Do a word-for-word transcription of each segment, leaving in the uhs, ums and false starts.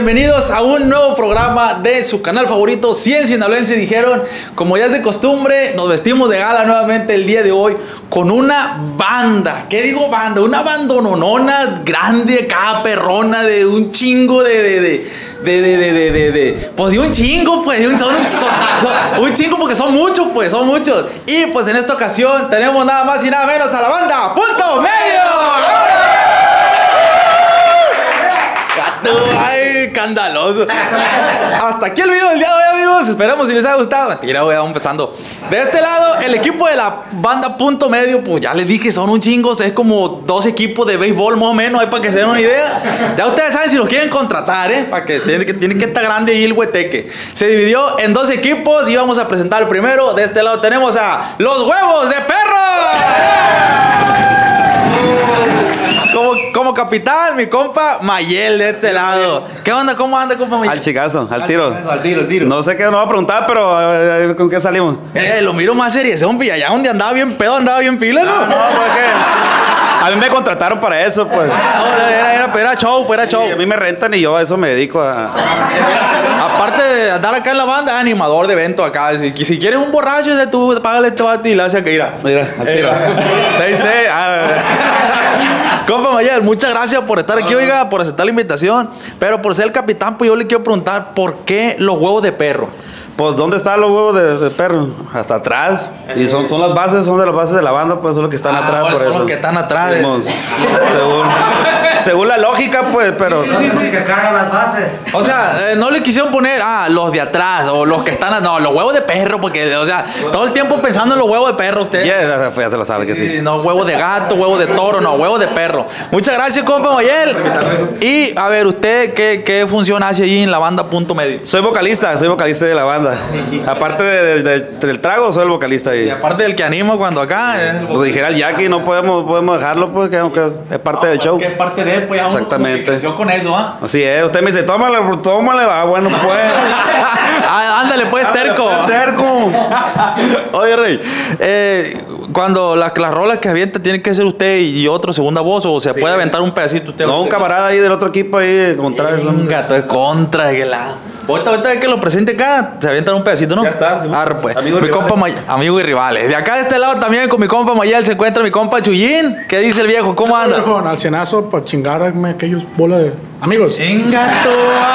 bienvenidos a un nuevo programa de su canal favorito, Cien Sinaloense. Dijeron, como ya es de costumbre, nos vestimos de gala nuevamente el día de hoy con una banda. ¿Qué digo banda? Una bandononona grande, acá perrona, de un chingo de... de, de De, de, de, de, de, de, pues de un chingo, pues, de un, son, son, son, un chingo porque son muchos, pues, son muchos. Y pues en esta ocasión tenemos nada más y nada menos a la banda Punto Medio. Ay, escandaloso. Hasta aquí el video del día de hoy, amigos. Esperamos si les haya gustado. Mentira, voy empezando. De este lado, el equipo de la banda Punto Medio, pues ya les dije, son un chingo. Es como dos equipos de béisbol más o menos, ahí para que se den una idea. Ya ustedes saben si los quieren contratar, ¿eh? Para que tienen que, tienen que estar grande y el hueteque. Se dividió en dos equipos y vamos a presentar el primero. De este lado tenemos a Los Huevos de Perro. Como, como capitán, mi compa Mayel de este lado. ¿Qué onda? ¿Cómo anda, compa Mayel? Al chicazo, al tiro. Al chicazo, al tiro, al tiro. No sé qué nos va a preguntar, pero a ver, a ver con qué salimos. Eh, lo miro más serio, ese hombre, allá donde andaba bien pedo, andaba bien pila, ¿no? No, no, porque a mí me contrataron para eso, pues. Ah, ahora era, era, era, era show, pues era show. Y a mí me rentan y yo a eso me dedico a... Aparte de andar acá en la banda, es animador de eventos acá. Si, si quieres un borracho, ese tú págale este vato y le hace que irá. Mira, al tiro. seis seis. Compa Mayel, muchas gracias por estar aquí, oiga, por aceptar la invitación. Pero por ser el capitán, pues yo le quiero preguntar, ¿por qué los huevos de perro? Pues, ¿dónde están los huevos de, de perro? Hasta atrás. Y son, son las bases, son de las bases de la banda, pues son los que están ah, atrás. Por por son eso. los que están atrás. De... Según, según la lógica, pues, pero... Sí, sí, sí, que cargan las bases. O sea, eh, no le quisieron poner, ah, los de atrás o los que están... No, los huevos de perro, porque, o sea, todo el tiempo pensando en los huevos de perro usted. Yeah, ya se lo sabe que sí. Sí, no, huevos de gato, huevos de toro, no, huevos de perro. Muchas gracias, compa Mayel. Y, a ver, ¿usted qué, qué función hace allí en la banda Punto Medio? Soy vocalista, soy vocalista de la banda. Aparte de, de, de, del trago, soy el vocalista ahí. Y aparte del que anima cuando acá... Lo dijera el Jackie, no podemos, podemos dejarlo, pues, que, que es parte no, del show. Que es parte de, pues, ya exactamente. Uno creció con eso, ¿ah? Así es, usted me dice, tómale, tómale, va, bueno, pues. ah, ándale, pues, terco. Terco. Oye, Rey, eh, cuando las, las rolas que avienta tienen que ser usted y otro segunda voz, o se sí. puede aventar un pedacito usted. No, usted. Un camarada ahí del otro equipo ahí, contra eso. Un gato de contra, de qué lado. Ahorita, ahorita que lo presente acá, se avientan un pedacito, ¿no? Ya está. Sí. Arre, pues. Amigo mi compa May... Amigo y rivales. De acá de este lado también con mi compa Mayel se encuentra mi compa Chuyín. ¿Qué dice el viejo? ¿Cómo anda? Con al cenazo para chingarme aquellos bolas de amigos. Engato,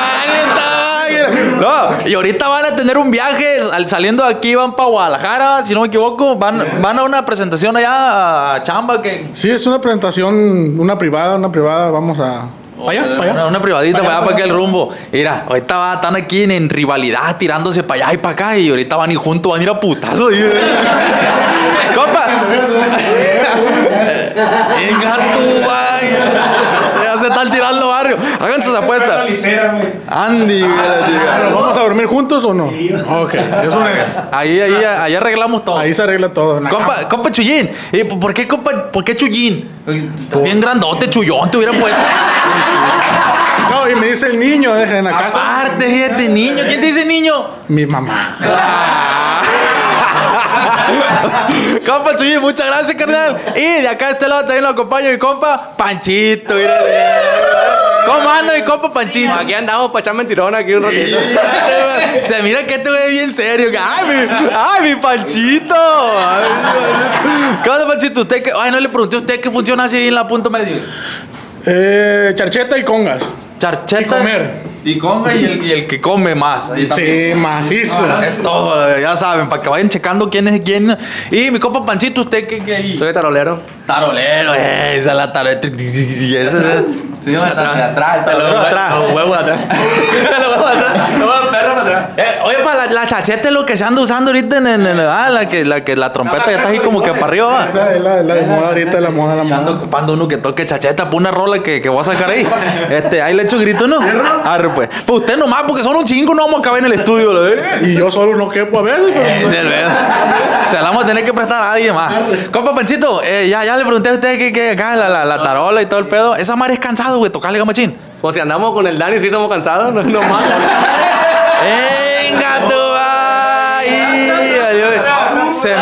no, y ahorita van a tener un viaje al, saliendo de aquí, van para Guadalajara, si no me equivoco, van, van a una presentación allá a Chamba que... Sí, es una presentación, una privada, una privada, vamos a... ¿Para allá? ¿Para allá? Una, una privadita para allá, para aquel rumbo. Mira, ahorita va, están aquí en, en rivalidad, tirándose para allá y para acá, y ahorita van a ir juntos, van a ir a putazo. ¡Compa! ¡Venga tú, ya se están tirando barrio! Hagan sus apuestas. Andy, ¿vamos a dormir juntos o no? Ok. Eso ahí, ahí, ahí arreglamos todo. Ahí se arregla todo. Compa, compa Chuyín. ¿Por qué, compa, por qué Chuyín? Bien grandote, Chuyón, te hubieran puesto. No, y me dice el niño, deja en la casa. Aparte, fíjate, niño. ¿Quién te dice niño? Mi mamá. Compa Chuyín, muchas gracias, carnal. Y de acá de este lado también lo acompaña mi compa Panchito. Mira, ¿cómo anda mi compa Panchito? Aquí andamos para echar mentirón aquí un ratito. Se mira que te ve bien serio. Ay, mi, ay, mi Panchito. Ay, ¿qué onda, Panchito? ¿Usted qué? Ay, no le pregunté a usted qué funciona así en la Punto Medio. Eh, charcheta y congas. Charcheta. Y comer. Y conga y el, y el que come más. Ahí sí, macizo. No, es todo, ya saben, para que vayan checando quién es quién. Y mi compa Panchito, ¿usted qué, qué ahí? Soy tarolero. Tarolero, esa es la tarolera. Sí, atrás, atrás, tarolero atrás. Los huevos atrás. Los huevos atrás. Los huevos perros atrás. Eh, oye, para la, la chacheta es lo que se anda usando ahorita en, en, en ah, la que la que la trompeta ya está ahí como que para arriba. Esa es la, la de moda ahorita, la moda, la moda. Ando ocupando uno que toque chacheta por una rola que, que voy a sacar ahí. Este, ahí le echo grito, ¿no? Arre, pues. Pues usted nomás, porque son un chingo, no vamos a caber en el estudio, ¿lo ve? Y yo solo no quepo a veces, pero... Se la vamos a tener que prestar a alguien más. Compa Panchito, eh, ya, ya le pregunté a usted que, que acá la, la, la tarola y todo el pedo. Esa madre es cansado, güey, tocarle gamachín. Pues si andamos con el Dani, sí somos cansados, no, no más. ¡Venga, tú! ¡Ay! Se me hace,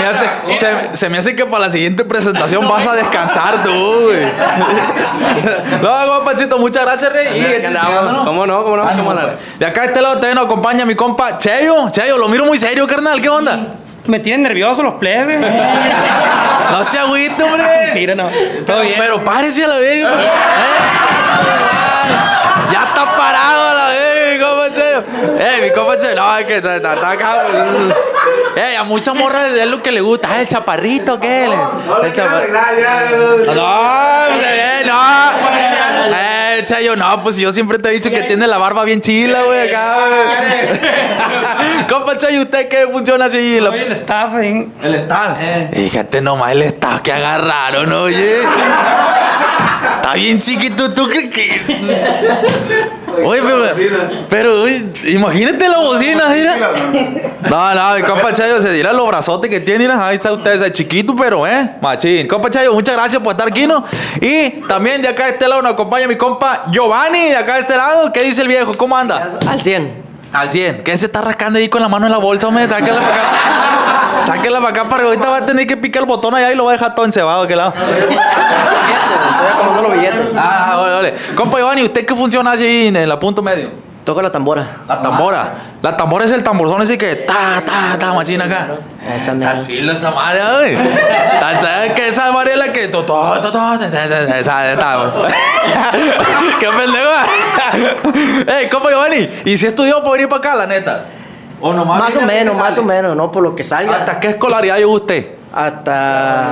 Se, se me hace que para la siguiente presentación vas a descansar tú, güey. No, compachito, muchas gracias, Rey. Y, ¿no? ¿Cómo no? ¿Cómo no? Ah, ¿Cómo no. no? De acá a este lado también nos acompaña mi compa Cheyo. Cheyo, lo miro muy serio, carnal. ¿Qué onda? Me tienen nervioso los plebes. No se agüite, hombre. Mentira, no. Todo Pero, bien. pero párese a la verga. porque- Eh, ya está parado a la verga, mi compa Cheyo. Eh, mi compa Cheyo. No, es que está, está, está acá. Pues. Eh, a muchas morras es lo que le gusta. Ah, el chaparrito, ¿qué? El, el chaparrito. No, pues, eh, no. Eh, Chayo, no, pues yo siempre te he dicho que tiene la barba bien chila, güey, acá, güey. Compa Chayo, ¿usted qué funciona así? La- Oye, el staff ahí. El staff. Fíjate nomás el staff que agarraron, oye. Está bien chiquito, ¿tú crees que...? Oye, pero... Pero, oye, imagínate la bocina, mira. No, no, mi compa Chayo se dirá los brazotes que tiene, mira. Ahí está usted, es chiquito, pero, eh, machín. Compa Chayo, muchas gracias por estar aquí, ¿no? Y también de acá de este lado nos acompaña mi compa Giovanni, de acá de este lado. ¿Qué dice el viejo? ¿Cómo anda? Al cien. Al cien. ¿Qué se está rascando ahí con la mano en la bolsa, hombre? Sáquela para acá. Sáquela para acá, para ahorita va a tener que picar el botón allá y lo va a dejar todo encebado, aquel lado. Estoy acomodando los billetes. Ah, vale, vale. Compa Giovanni, ¿usted qué funciona así en el punto medio? Toco la tambora. La tambora. La tambora es el tamborzón ese que ta, ta, ta, machina acá. Esa Está mierda. chila esa madre, güey. ¿Sabes que esa madre es la que... to, to, to, to, esa, esa, esa, güey. ¡Qué pendejo! Ey, compa Giovanni, ¿y si estudió para venir para acá, la neta? ¿O nomás Más o viene a ver menos, qué más o sale? menos, ¿no? Por lo que salga. ¿Hasta qué escolaridad llegó usted? Hasta.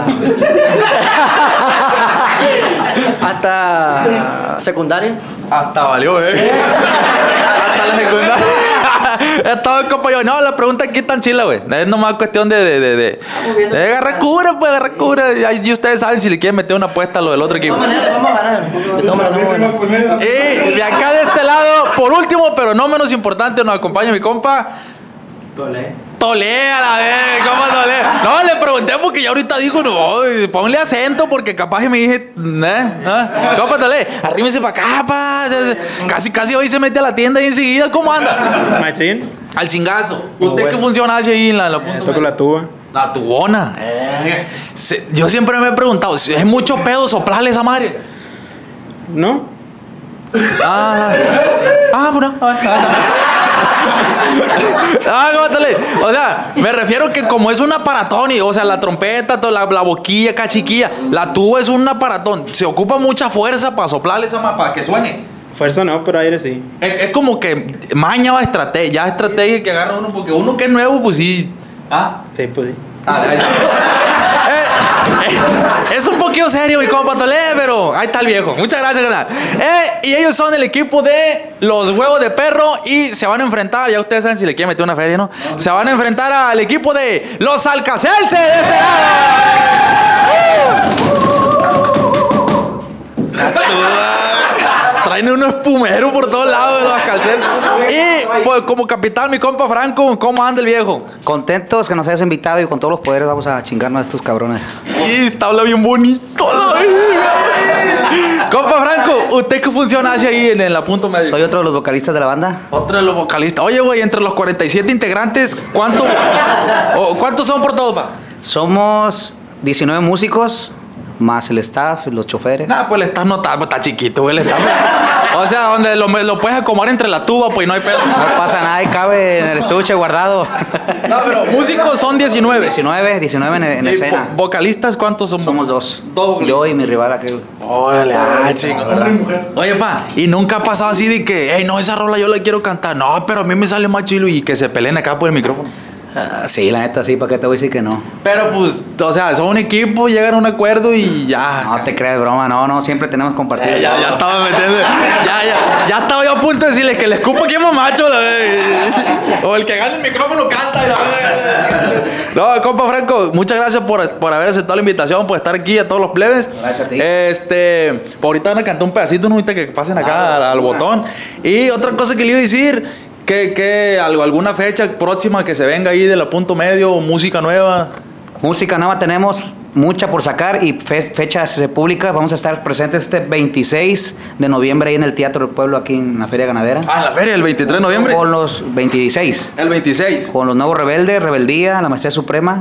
Hasta. Secundaria. Hasta valió, eh. Hasta la secundaria. Estaba el compa yo. No, la pregunta aquí es tan chila, güey. Es nomás cuestión de. De, de, de, de agarrar cura, pues agarrar cura. Y ahí ustedes saben si le quieren meter una apuesta a lo del otro De equipo. todas maneras, vamos a ganar. De todas maneras, vamos a ganar. Y de acá de este lado, por último, pero no menos importante, nos acompaña mi compa. Tolé, a la vez, ¿cómo Tolé? No, le pregunté porque ya ahorita dijo, no, ponle acento porque capaz que me dije, ¿eh? ¿eh? Compa Tolé, arrímese para acá, pa. Casi, casi hoy se mete a la tienda y enseguida, ¿cómo anda? Machín. Al chingazo. ¿Usted qué funciona hace ahí en la, la punta? Toco la tuba. La tubona. Se- yo siempre me he preguntado, ¿es mucho pedo soplarle esa madre? ¿No? Ah, ah, bueno. Ah, gótale. O sea, me refiero que como es un aparatón, y, o sea, la trompeta, toda la, la boquilla acá chiquilla, la tuba es un aparatón. Se ocupa mucha fuerza para soplarle esa ma- para que suene. Fuerza no, pero aire sí. Es, es como que maña va estrategia, ya estrategia que agarra uno, porque uno que es nuevo, pues sí. Ah, Sí, pues sí. ah, ahí está. Eh, eh, es un poquito serio mi compa Tolé, pero ahí está el viejo. Muchas gracias, carnal. Eh, y ellos son el equipo de los huevos de perro y se van a enfrentar, ya ustedes saben si le quieren meter una feria, ¿no? Se van a enfrentar al equipo de los Alcacelce de este lado. Traen unos espumeros por todos lados de los Alcacelce. Y pues, como capitán, mi compa Franco, ¿cómo anda el viejo? Contentos que nos hayas invitado y con todos los poderes vamos a chingarnos a estos cabrones. Y está habla bien bonito la verga. Compa Franco, ¿usted qué funciona hace ahí en el punto medio? Soy otro de los vocalistas de la banda. Otro de los vocalistas. Oye, güey, entre los cuarenta y siete integrantes, ¿cuánto, o, ¿cuántos son por todo, pa? Somos diecinueve músicos, más el staff, los choferes. Nah, pues le estás notando, está chiquito, güey, le está. O sea, donde lo, lo puedes acomodar entre la tuba, pues no hay pedo. No pasa nada y cabe en el estuche guardado. No, pero músicos son diecinueve. diecinueve, diecinueve en, en ¿Y escena. vo- vocalistas cuántos son? Somos dos. Dos vocalistas. Yo y mi rival aquel. Órale, ah, chingón. Oye, pa, y nunca ha pasado así de que, hey, no, esa rola yo la quiero cantar. No, pero a mí me sale más chilo y que se peleen acá por el micrófono. Ah, sí, la neta, sí, ¿para qué te voy a decir que no? Pero pues, o sea, son un equipo, llegan a un acuerdo y ya. No te creas, broma, no, no, siempre tenemos compartido. Eh, ya, ya estaba metiendo. Ya, ya, ya estaba yo a punto de decirles que le escupo aquí a macho, la verga. O el que gane el micrófono canta. Y la verga. No, compa Franco, muchas gracias por, por haber aceptado la invitación, por estar aquí a todos los plebes. Gracias a ti. Este, por ahorita van a cantar un pedacito, no ahorita que pasen acá al, al botón. Y otra cosa que le iba a decir. ¿Qué, qué, algo, alguna fecha próxima que se venga ahí de la punto medio, música nueva? Música nueva tenemos mucha por sacar y fe fechas públicas. Vamos a estar presentes este veintiséis de noviembre ahí en el Teatro del Pueblo, aquí en la Feria Ganadera. Ah, en la feria, el veintitrés de noviembre. Con los veintiséis. El veintiséis. Con los nuevos Rebeldes, Rebeldía, La Maestría Suprema.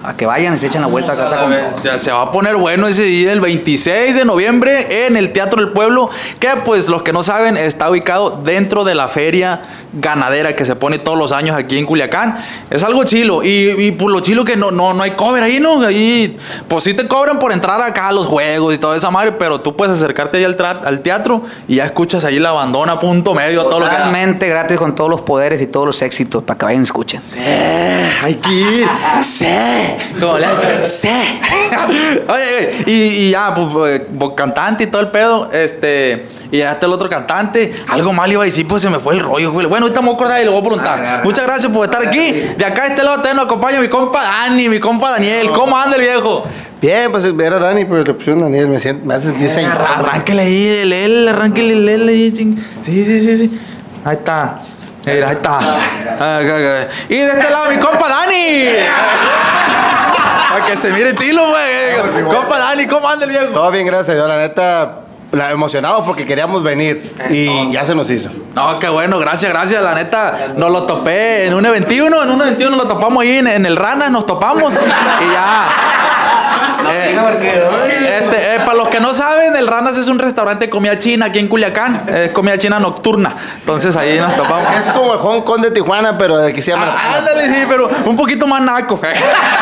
a que vayan y se echen la vuelta acá. Está con todo. Ya se va a poner bueno ese día, el veintiséis de noviembre, en el Teatro del Pueblo, que pues los que no saben, está ubicado dentro de la feria ganadera que se pone todos los años aquí en Culiacán. Es algo chilo, y, y por lo chilo que no, no, no hay cover ahí, ¿no? Ahí, pues sí te cobran por entrar acá a los juegos y toda esa madre, pero tú puedes acercarte ahí al, tra- al teatro y ya escuchas ahí la bandona, punto medio, todo lo que da. Totalmente gratis con todos los poderes y todos los éxitos para que vayan y escuchen. Sí, hay que ir. Sí. Como le- sí. Oye, oye, y, y ya, pues, pues, cantante y todo el pedo, este, y ya está el otro cantante. Algo mal iba a decir, pues se me fue el rollo, güey. Bueno, ahorita me voy a acordar y le voy a preguntar. Arre, arre. Muchas gracias por estar aquí. De acá a este lado también nos acompaña mi compa Dani, mi compa Daniel. ¿Cómo anda el viejo? Bien, pues era Dani, pero le pusieron Daniel, me, siento, me hace sentir señor. Arr- Arránquele ahí, el L, arránquele el L ahí, ching. Sí, sí, sí, sí. Ahí está. Mira, ahí está. Ah, ok, ok. Y de este lado mi compa Dani. Para que se mire chilo, güey. Compa Dani, ¿cómo anda el viejo? Todo bien, gracias a Dios, la neta, la emocionados porque queríamos venir y ya se nos hizo. No, qué bueno, gracias, gracias. La neta, nos lo topé en un veintiuno, en un veintiuno nos lo topamos ahí en, en el Rana, nos topamos. Y ya. Eh, este, eh, para los que no saben, el Ranas es un restaurante de comida china aquí en Culiacán. Es comida china nocturna. Entonces ahí nos topamos. Es como el Hong Kong de Tijuana, pero de aquí se llama. Ah, ándale, sí, pero un poquito más naco. eh,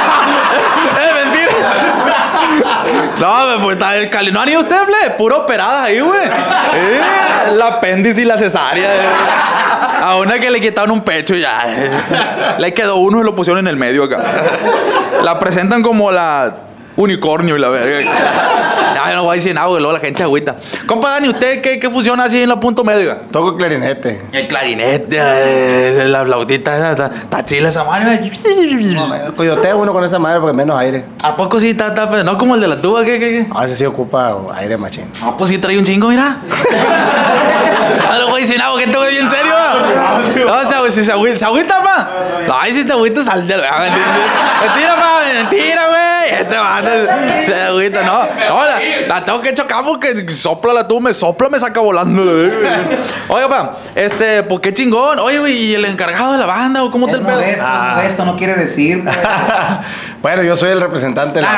mentira. No, pues está el cali. ¿No han ido ustedes, ble? Puro operadas ahí, güey. Eh, la apéndice y la cesárea. eh. A una que le quitaron un pecho y ya. eh. Le quedó uno y lo pusieron en el medio acá. La presentan como la unicornio y la verga. No, yo no voy a decir nada, güey, luego la gente agüita. Compa Dani, ¿usted qué, qué funciona así en la punto medio? Toco el clarinete. El clarinete, eh, la flautita, esa, está, está chila esa madre. Coyoteo uno con esa madre porque menos aire. ¿A poco sí está, está, no como el de la tuba? ¿Qué, qué, qué? A veces sí ocupa aire machín. Ah, pues sí trae un chingo, mira. No lo voy a decir nada, porque te voy bien serio. No, o sea, güey, si se agüita, ¿se agüita, pa? Ay, si te agüita, sal de la. Mentira, pa, mentira, güey. Este va, se agüita, no. No, la, la tengo que chocar porque sopla la tuba, me sopla, me saca volando. Oye, pa, este, pues qué chingón. Oye, güey, ¿y el encargado de la banda o cómo te Es el pedo? modesto, es modesto, no quiere decir. güey. Bueno, yo soy el representante de la.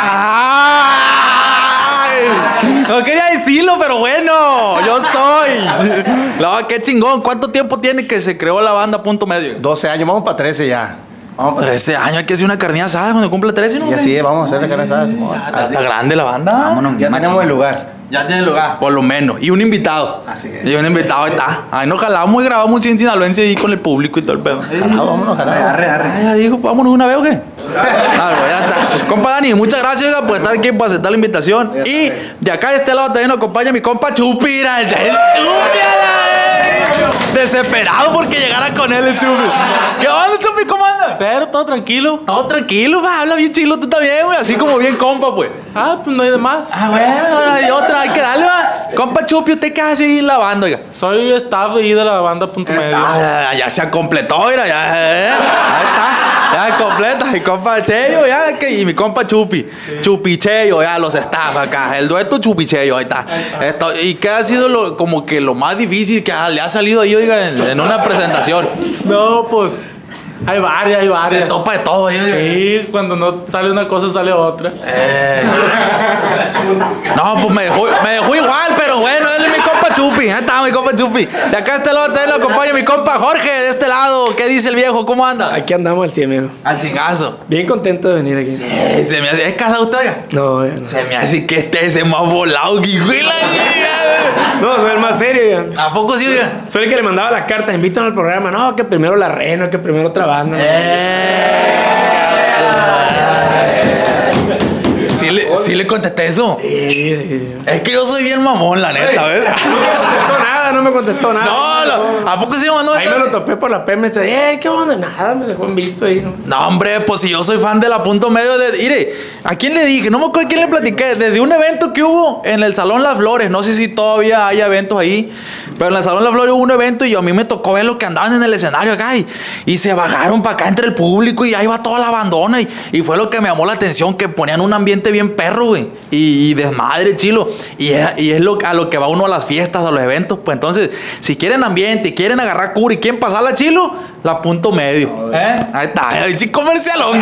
¡Ay! No quería decirlo, pero bueno, yo estoy. No, qué chingón. ¿Cuánto tiempo tiene que se creó la banda Punto Medio? doce años, vamos para trece ya. Vamos para trece años, hay que hacer una carnilla asada cuando cumple trece, ¿no? Y así, vamos a hacer la carne asada, Simón. Está, Así. está grande la banda. Vámonos, Ya macho. tenemos el lugar. Ya tiene lugar, por lo menos. Y un invitado. Así es. Y un invitado, ahí está. Ahí nos jalamos y grabamos en Sinaloense ahí con el público y todo el pedo. Jalado, vámonos, jalado. Arre, arre. Ay, ya digo, vámonos una vez o qué. Claro, ya está. Compa Dani, muchas gracias oiga, por estar aquí, por aceptar la invitación. Y de acá de este lado también nos acompaña mi compa Chupi. Mira, el Chupi, ala, desesperado porque llegara con él el Chupi. ¿Qué onda, Chupi? ¿Cómo andas? Pero todo tranquilo. No, tranquilo, va, habla bien chilo tú también, güey. Así como bien compa, pues. Ah, pues no hay de más. Ah, bueno, hay otra, hay que darle, va. Compa Chupi, ¿usted qué hace ahí en la banda, oiga? Soy staff ahí de la banda Punto Medio. Ah, ya, ya se completó, mira, ya, eh, ahí está, ya completa, mi compa Cheyo, ya, que, y mi compa Chupi, Chupi Cheyo, ya, los staff acá, el dueto Chupi Cheyo, ahí está. Esto, ¿y qué ha sido lo, como que lo más difícil que ha- le ha salido ahí, oiga, en, en una presentación? No, pues hay varias, hay Se varias. topa de todo, ahí, oiga. Sí, cuando no sale una cosa sale otra. No, pues me dejó, me dejó igual, pero bueno, él es mi compa Chupi. Ahí está mi compa Chupi. De acá a este lado también lo acompaña mi compa Jorge, de este lado. ¿Qué dice el viejo? ¿Cómo anda? Aquí andamos al cien, amigo. Al chingazo. Bien contento de venir aquí. Eh, se me hace, ¿es casado usted, oiga? No, ya no. Se me hace que este ese más volado que hijo de la chingada. No, soy el más serio, ya. ¿A poco sí, oiga? Soy el que le mandaba las cartas, invitan al programa. No, que primero la reno, que primero otra banda. ¿Sí le, sí le contesté eso? Sí, sí, sí. Es que yo soy bien mamón, la neta, ¿ves? No me contestó nada, no me contestó nada. No, no, ¿a poco sí me mandó Ahí me lo topé por la P M. Dice, eh, ¿qué onda? Nada, me dejó en visto ahí, ¿no? No, hombre, pues si yo soy fan de la Punto Medio de... Mire, ¿a quién le dije? No me acuerdo a quién le platiqué. Desde un evento que hubo en el Salón Las Flores. No sé si todavía hay eventos ahí. Pero en el Salón Las Flores hubo un evento y a mí me tocó ver los que andaban en el escenario acá. Y, y se bajaron para acá entre el público y ahí va toda la bandona. Y, y fue lo que me llamó la atención, que ponían un ambiente bien perro. cotorro, güey. Y, y desmadre, chilo. Y es, y es lo, a lo que va uno a las fiestas, a los eventos. Pues entonces, si quieren ambiente, quieren agarrar cura y quieren pasarla, chilo, la punto medio. No, ¿eh? Ahí está, el chico comercialón.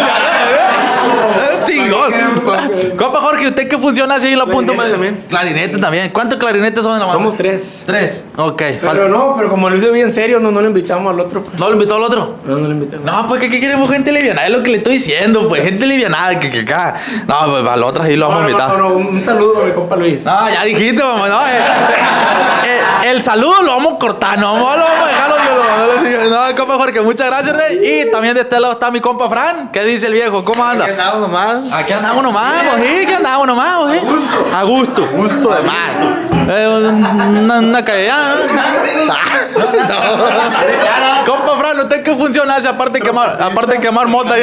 Chingón. Compa Jorge, ¿usted qué funciona así en la punto medio? También. Clarinete también. ¿Cuántos clarinetes son en la mano? Somos tres. Tres. Ok. Pero falta. no, pero como lo hice bien serio, no, no le invitamos al otro. Pues. ¿No lo invitó al otro? No, no le invitamos. No, pues, ¿qué, qué queremos? Gente livianada, es lo que le estoy diciendo, pues, gente livianada, que, que acá. No, pues, al otro sí lo vamos a invitar. No, no, no, un saludo a mi compa Luis. No, ya dijiste, mamá, no. Eh, eh, el saludo lo vamos a cortar, no, no lo vamos a dejar. No, no, no, compa Jorge, muchas gracias, Rey. Y también de este lado está mi compa Fran. ¿Qué dice el viejo? ¿Cómo anda? Aquí andamos nomás. Aquí andamos nomás, pues, sí, aquí andamos nomás, pues, sí. A gusto. Gusto de mal. Eh, una, una caída, ¿no? Compa Fran, ¿usted qué funciona hace aparte de quemar, aparte de quemar mota?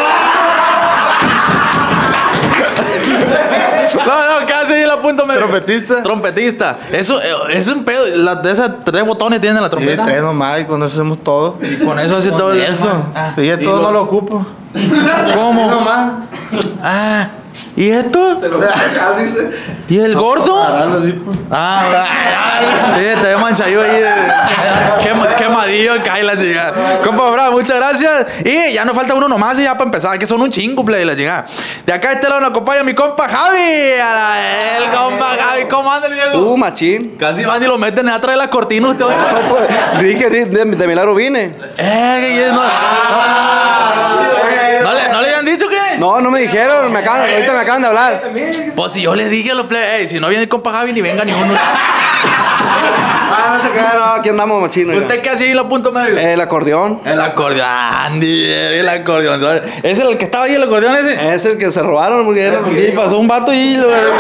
No, no, ¿qué hace ahí en la punta medio? Trompetista. Trompetista. Eso eh, es un pedo. La, de esas tres botones tiene la Sí, trompeta. tres nomás y con eso hacemos todo. Y con eso hace todo el. Eso. Ah, y esto lo- no lo ocupo. ¿Cómo? Nomás. Ah, ¿y esto? Acá dice. ¿Y el gordo? Agarrarlo así, pues. Ah, sí, te veo manchadillo ahí de quema- quemadillo, cae la chingada. Compa Fran, muchas gracias. Y ya nos falta uno nomás y ya para empezar, que son un chingo, play, la chingada. De acá a este lado nos acompaña mi compa Javi. A la, el compa Javi, ¿cómo anda el viejo? Uh, machín. Casi van y lo meten atrás de las cortinas usted. No, pues, dije, de, de, de milagro vine. Eh, que no, no, no le, ¿no le habían dicho que? No, no me dijeron, me acaban, ahorita me acaban de hablar. Pues si yo les dije a los play, ey, si no viene el compa Javi, ni venga ni uno. Ah, no se queda, no, aquí andamos, machín. oiga. ¿Usted qué hace ahí en la punta medio? El acordeón. El acordeón, Andy, el acordeón. ¿Sabes? ¿Es el que estaba ahí, el acordeón ese? Es el que se robaron, porque era- Y pasó un vato y lo. El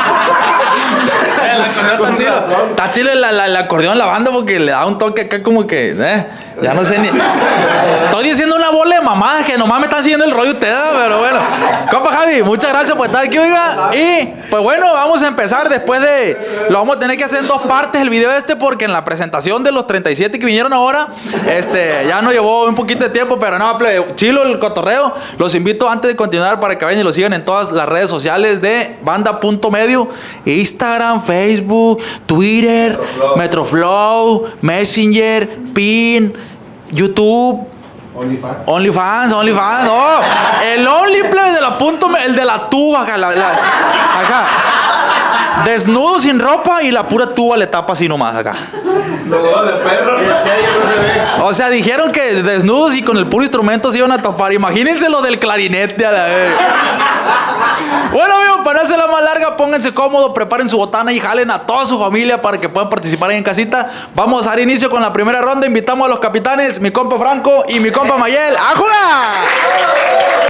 acordeón está chido. Está chido el, el, el acordeón, la banda, porque le da un toque acá como que, eh, ya no sé ni. Estoy diciendo una bola de mamadas que nomás me están siguiendo el rollo ustedes, pero bueno. Compa Javi, muchas gracias por estar aquí, oiga. Y pues bueno, vamos a empezar después de. Lo vamos a tener que hacer en dos partes el video este, porque en la presentación de los treinta y siete que vinieron ahora, este, ya nos llevó un poquito de tiempo, pero no, ple- chilo el cotorreo. Los invito antes de continuar para que vayan y lo sigan en todas las redes sociales de Banda Punto Medio: Instagram, Facebook, Twitter, Metroflow, Messenger, Pin, YouTube. OnlyFans. OnlyFans, OnlyFans, no. El OnlyPlay de la punto, me- el de la tuba, acá, la- la- acá. Desnudo sin ropa y la pura tuba le tapa así nomás acá. O sea, dijeron que desnudos y con el puro instrumento se iban a topar. Imagínense lo del clarinete a la vez. Bueno, amigos, para no hacerla más larga, pónganse cómodos, preparen su botana y jalen a toda su familia para que puedan participar ahí en casita. Vamos a dar inicio con la primera ronda. Invitamos a los capitanes, mi compa Franco y mi compa Mayel. ¡A jugar!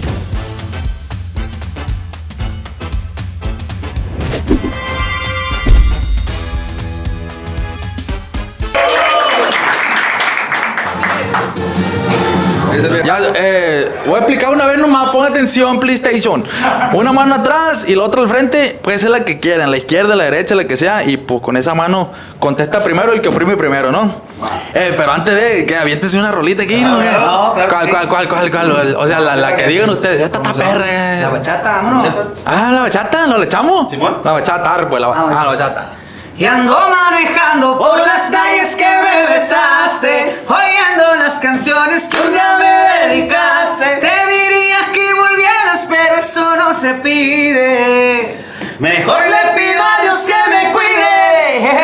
Ya, eh, voy a explicar una vez nomás, pongan atención, PlayStation. Una mano atrás y la otra al frente, puede ser la que quieran, la izquierda, la derecha, la que sea. Y pues con esa mano contesta primero el que oprime primero, ¿no? Eh, pero antes de que aviéntese una rolita aquí, ¿no? Eh, No, claro ¿Cuál, que cuál, cuál, cuál, cuál? O sea, la, la que digan ustedes, esta está perra. eh. La bachata, vámonos. Ah, la bachata, ¿lo le echamos? Simón. La bachata, arre, pues la, Ah, bueno. ah, la bachata. Y ando manejando por las calles que me besaste, oyendo las canciones que un día me dedicaste. Te diría que volvieras, pero eso no se pide. Mejor le pido a Dios que me cuide.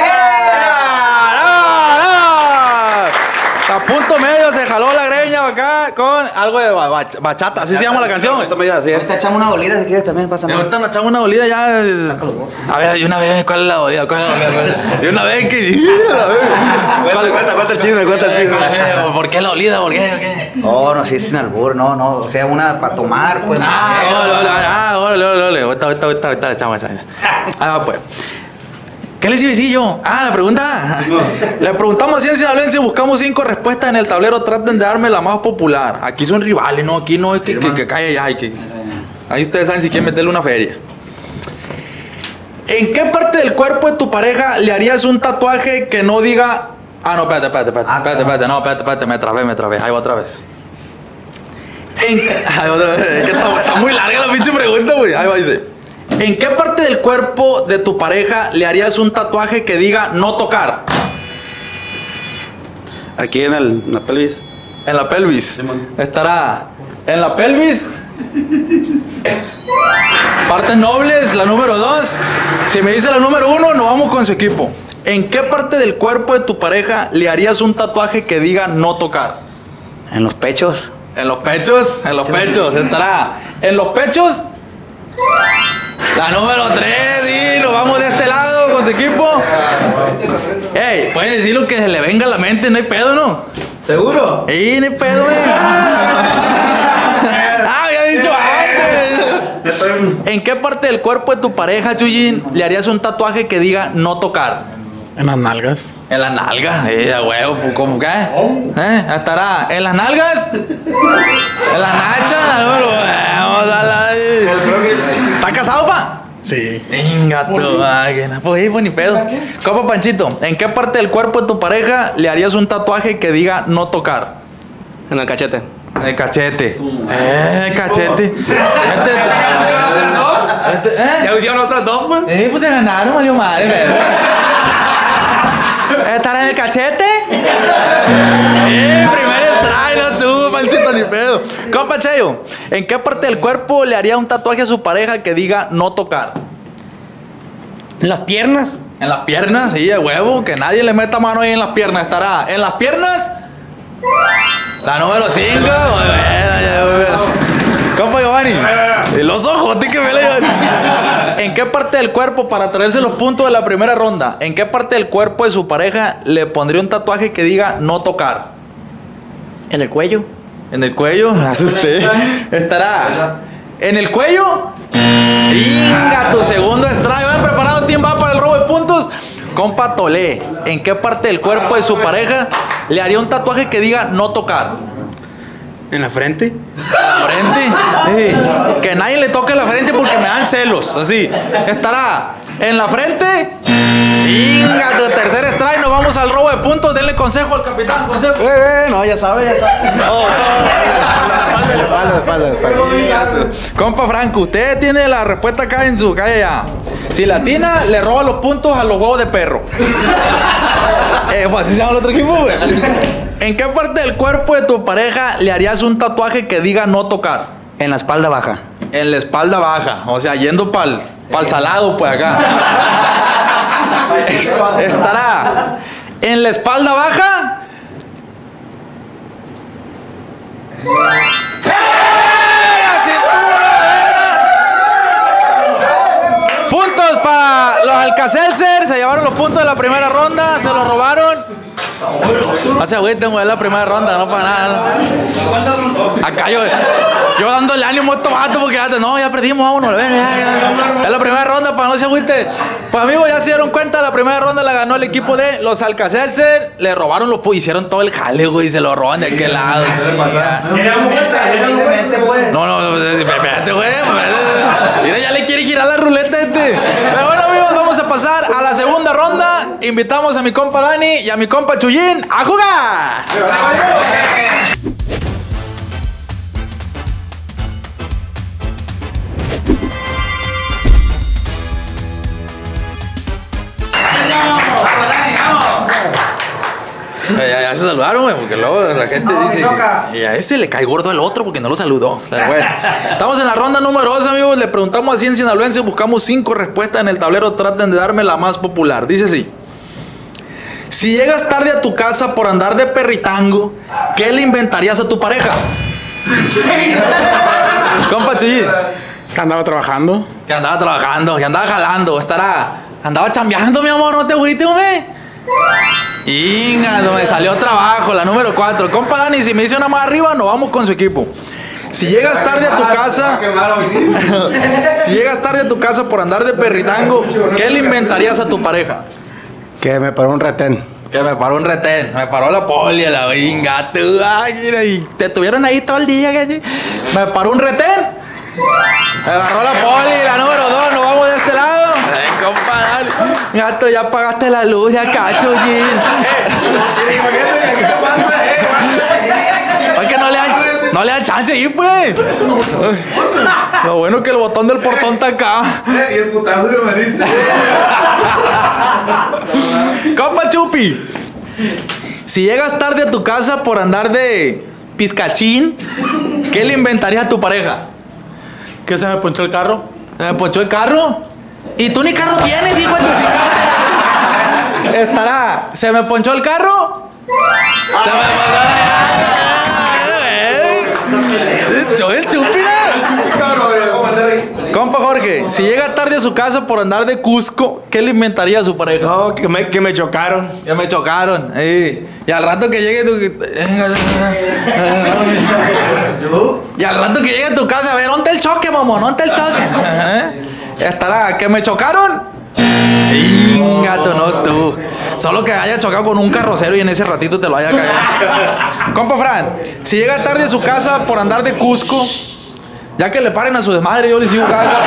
A punto medio se jaló la greña acá con algo de ba- bach- bachata, así se llama la canción. Así es. Ahorita echamos una bolita si quieres también, Y pásame. ahorita nos echamos una dolida ya. A ver, de una vez, ¿cuál es la dolida? ¿Cuál es la dolida? ¿Cuál es? De una vez que. ¿Cuál, Cuenta, cuenta el chisme, cuenta el chisme. ¿Por qué la dolida? ¿Por qué? ¿Por qué? Oh, no, sí, sin albur, no, no. O sea, una para tomar, pues. Ah, órale, órale, ah, órale, órale, órale. Ahorita, ahorita, ahorita, ahorita le echamos esa. Ah, pues. ¿Qué les iba a decir yo? Ah, la pregunta. Le preguntamos a Ciencia Valencia y buscamos cinco respuestas en el tablero. Traten de darme la más popular. Aquí son rivales, ¿no? Aquí no es que, que, que calle allá. Que... Ahí ustedes saben si quieren meterle una feria. ¿En qué parte del cuerpo de tu pareja le harías un tatuaje que no diga... Ah, no, espérate, espérate, espérate, Ah, espérate, espérate, no, espérate, espérate, me trabé, me trabé. Ahí va otra vez. ¿En qué... Ahí va otra vez. Es que está, está muy larga la pinche pregunta, güey. Ahí va, dice... ¿En qué parte del cuerpo de tu pareja le harías un tatuaje que diga no tocar? Aquí en, el, en la pelvis. En la pelvis. Estará en la pelvis. Partes nobles, la número dos. Si me dice la número uno, nos vamos con su equipo. ¿En qué parte del cuerpo de tu pareja le harías un tatuaje que diga no tocar? En los pechos. En los pechos, en los pechos. Estará en los pechos. La número tres, sí, nos vamos de este lado con su equipo. Ey, pueden decir lo que se le venga a la mente, no hay pedo, ¿no? ¿Seguro? Ey, no hay pedo, güey. Ah, había dicho antes. ¿En qué parte del cuerpo de tu pareja, Chuyín, le harías un tatuaje que diga no tocar? En las nalgas. En las nalgas, eh, a huevo, pues, ¿cómo qué? ¿Eh? ¿Estará en las nalgas? ¿En las nachas? La número, vamos a la... ¿Está casado, pa? Sí. Venga, tu máquina. Pues ahí, pues ni pedo. Copa Panchito, ¿en qué parte del cuerpo de tu pareja le harías un tatuaje que diga no tocar? En el cachete. El cachete. Eh, cachete. Este, este, ¿eh? ¿Ya hicieron otras dos, man? Eh, pues te ganaron, valió madre, pero. ¿Estará en el cachete? Eh, primer strike, no tú, Panchito, ni pedo. Compa Cheyo, ¿en qué parte del cuerpo le haría un tatuaje a su pareja que diga no tocar? ¿En las piernas? ¿En las piernas? Sí, de huevo, que nadie le meta mano ahí en las piernas. ¿Estará en las piernas? La número cinco. Compa Giovanni, de los ojos, ti que me le ¿en qué parte del cuerpo, para traerse los puntos de la primera ronda, en qué parte del cuerpo de su pareja le pondría un tatuaje que diga no tocar? ¿En el cuello? ¿En el cuello? Me asusté. ¿Estará en el cuello? ¡Inga! Tu segundo strike. ¿Van preparado? ¿Quién va para el robo de puntos? Compa Tolé, ¿en qué parte del cuerpo de su pareja le haría un tatuaje que diga no tocar? ¿En la frente? ¿La frente? Sí. Que nadie le toque la frente porque me dan celos. Así. ¿Estará en la frente? ¡Inga! Tu tercer strike. Nos vamos al robo de puntos. Denle consejo al capitán. Consejo. Eh, eh, no, ya sabe, ya sabe. Espalda, espalda, espalda. Compa Franco, usted tiene la respuesta acá en su calle ya. Si latina, le roba los puntos a los huevos de perro. Eh, pues así se llama el otro equipo, güey. ¿En qué parte del cuerpo de tu pareja le harías un tatuaje que diga no tocar? En la espalda baja. En la espalda baja. O sea, yendo pa'l, pa'l salado, pues acá. ¿Estará en la espalda baja? Puntos para los Alka-Seltzer. Se llevaron los puntos de la primera ronda. Se los robaron. Hace agüita, güey, la primera ronda, no para nada. ¿No? Acá yo, yo dándole ánimo a estos vatos porque ya, no, ya perdimos, vámonos. Ya, ya, ya. Es la primera ronda, para no se agüite. Pues amigos, ya se dieron cuenta, la primera ronda la ganó el equipo de los Alka-Seltzer. Le robaron los, hicieron todo el jale, güey, y se lo roban de aquel lado. No, no, no, espérate, güey. Mira, ya le quiere girar la ruleta este. Pero bueno, amigos, vamos a pasar a la segunda ronda. Invitamos a mi compa Dani y a mi compa Chuyín a jugar. Ya, ya se saludaron, güey, porque luego la gente no, dice y a ese le cae gordo al otro porque no lo saludó. Pero bueno, estamos en la ronda número dos, amigos. Le preguntamos a cien sinaloenses, buscamos cinco respuestas en el tablero. Traten de darme la más popular. Dice así: si llegas tarde a tu casa por andar de perritango, ¿qué le inventarías a tu pareja? Compa Chuyín. Que andaba trabajando. Que andaba trabajando, que andaba jalando. Estará, andaba chambeando, mi amor, no te agüites, hombre. Inga, me salió trabajo, la número cuatro. Compa Dani, si me dice una más arriba, nos vamos con su equipo. Si llegas tarde a tu casa, si llegas tarde a tu casa por andar de perritango, ¿qué le inventarías a tu pareja? Que me paró un retén. Que me paró un retén, me paró la poli, la venga, tú, ay, y te tuvieron ahí todo el día. Me paró un retén, me agarró la poli, la número dos, nos vamos de este lado. Ay, compadre, gato, ya apagaste la luz de acá, Chuyín. ¿Por qué no le han, No le da chance ahí, pues. Lo bueno es que el botón del portón está acá. Y el putazo que me diste. Compa Chupi, si llegas tarde a tu casa por andar de pizcachín, ¿qué le inventarías a tu pareja? ¿Qué se me ponchó el carro? ¿Se me ponchó el carro? ¿Y tú ni carro tienes, hijo de tu chica? Estará, ¿se me ponchó el carro? Se me ponchó el carro. El Chupina. Compa Jorge, si llega tarde a su casa por andar de Cusco, ¿qué le inventaría a su pareja? No, que me, que me chocaron. Ya me chocaron. Eh. Y al rato que llegue tu... Y al rato que llegue a tu casa, a ver, ¿dónde está el choque, mamón? ¿Dónde está el choque? ¿Eh? Estará, ¿que me chocaron? Gato, no tú. Solo que haya chocado con un carrocero y en ese ratito te lo haya caído. Compa Fran, si llega tarde a su casa por andar de Cusco, ya que le paren a su desmadre, yo le sigo cada...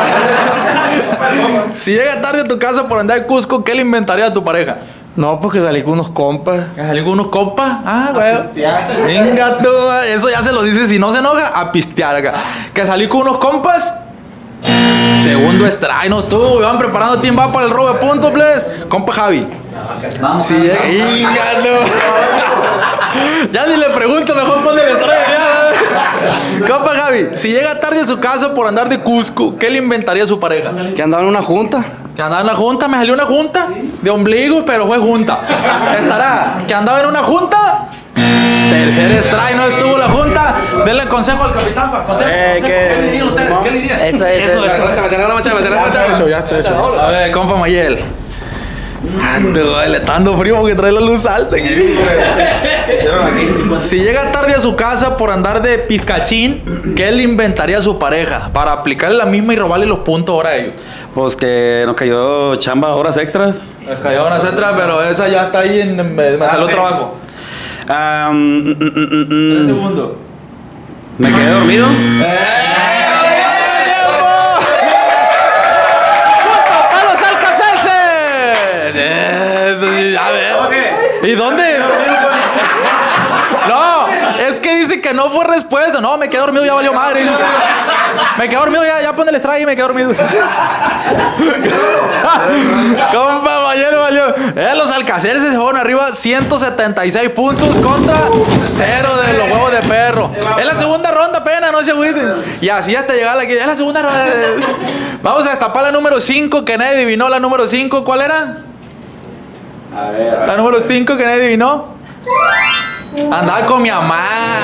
Si llega tarde a tu casa por andar de Cusco, ¿qué le inventaría a tu pareja? No, porque salí con unos compas. ¿Salí con unos compas? Ah, güey. Venga tú, eso ya se lo dice, si no se enoja, a pistear acá. Que salí con unos compas. Segundo strike, no tú, van preparando quién va para el robo de puntos, please. Compa Javi. Si llega... Venga tú. Ya ni le pregunto, mejor ponle el strike. Compa Javi, si llega tarde a su casa por andar de Cusco, ¿qué le inventaría a su pareja? Que andaba en una junta. Que andaba en la junta, me salió una junta de ombligo, pero fue junta. Estará, que andaba en una junta. Tercer strike, no estuvo la junta. Denle consejo al capitán, pa. Consejo, Eh, consejo. que- ¿Qué le diría usted? ¿Qué le diría? Eso es. Eso es. Eso, ya está, eso. A ver, compa Mayel. Ando, güey, le está dando frío porque trae la luz alta. Si llega tarde a su casa por andar de pizcachín, ¿qué le inventaría a su pareja para aplicarle la misma y robarle los puntos ahora a ellos? Pues que nos cayó chamba, horas extras. Me cayó una cetra, pero esa ya está ahí en. Me, me salió trabajo. Ah, mm, mm, mm, mm, Tres mm. segundos. Me quedé dormido. ¿Y dónde? No, es que dice que no fue respuesta. No, me quedé dormido, ya valió madre. Me quedé dormido, ya, ya pon el strike y me quedé dormido. Compa, mañana valió. Eh, los alcaceres se fueron arriba ciento setenta y seis puntos contra cero de los huevos de perro. Es la segunda ronda apenas, no se agüiten. Y así hasta llegar aquí. Es la segunda ronda. Vamos a destapar la número cinco, que nadie adivinó la número cinco. ¿Cuál era? A ver, a ver. La número cinco que nadie adivinó. Andaba con mi mamá.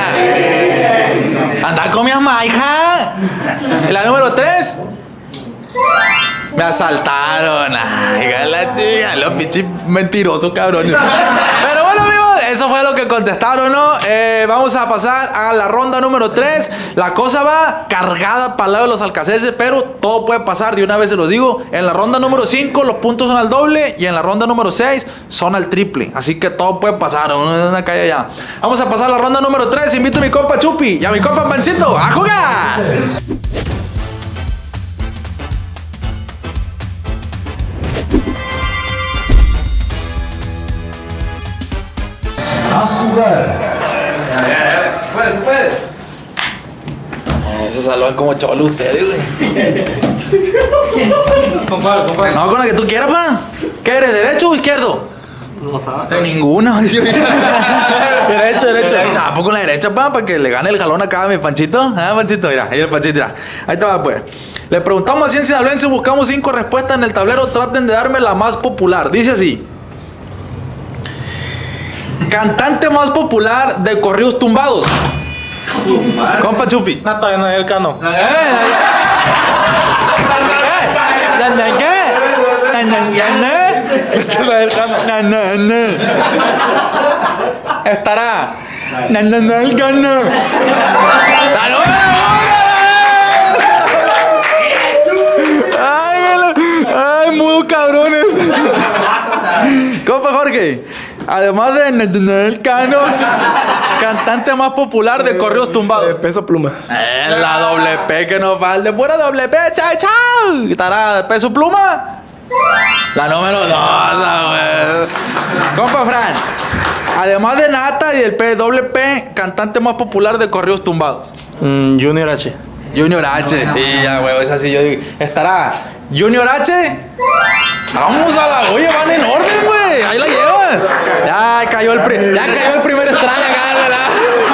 Andaba con mi mamá, hija. La número tres. Me asaltaron. Ay, la chica, los pinches mentirosos, cabrones. Pero bueno, amigos, eso fue lo que contestaron, ¿no? Eh, vamos a pasar a la ronda número tres. La cosa va cargada para el lado de los alcaceres, pero todo puede pasar, de una vez se los digo. En la ronda número cinco los puntos son al doble y en la ronda número seis son al triple. Así que todo puede pasar, una calle allá. Vamos a pasar a la ronda número tres. Invito a mi compa Chupi y a mi compa Panchito a jugar. Puedes, puedes. Se saludan como cholo ustedes, güey. ¿Con cuál? ¿Con cuál? No, con la que tú quieras, pa. ¿Qué eres, derecho o izquierdo? No sabe. De ninguna. Derecho, derecho. ¿A poco la derecha, pa? Para que le gane el jalón acá a mi Panchito. Ah, Panchito, mira. Ahí el Panchito, mira. Ahí te va, pues. Le preguntamos a Ciencia Sinaloense, buscamos cinco respuestas en el tablero. Traten de darme la más popular. Dice así. Cantante más popular de corridos tumbados. Compa Chupi. Natanael el Cano. Estará. Natanael Cano. Ay, muy cabrones. Compa Jorge. Además de Natanael Cano, cantante más popular de corridos tumbados. Peso Pluma. Eh, la doble P que nos falta. Pura doble P, chao, chao. ¿Estará Peso Pluma? La número dos, güey. Compa Fran, Además de Nata y del P W P, cantante más popular de corridos tumbados. Mm, Junior H. Junior H. Y ya, güey, es así. Yo digo, ¿estará Junior H? Vamos a la... Oye, van en orden, güey. Ahí la llevan. Ya cayó el, pri... ya cayó el primer strike acá, ¿verdad?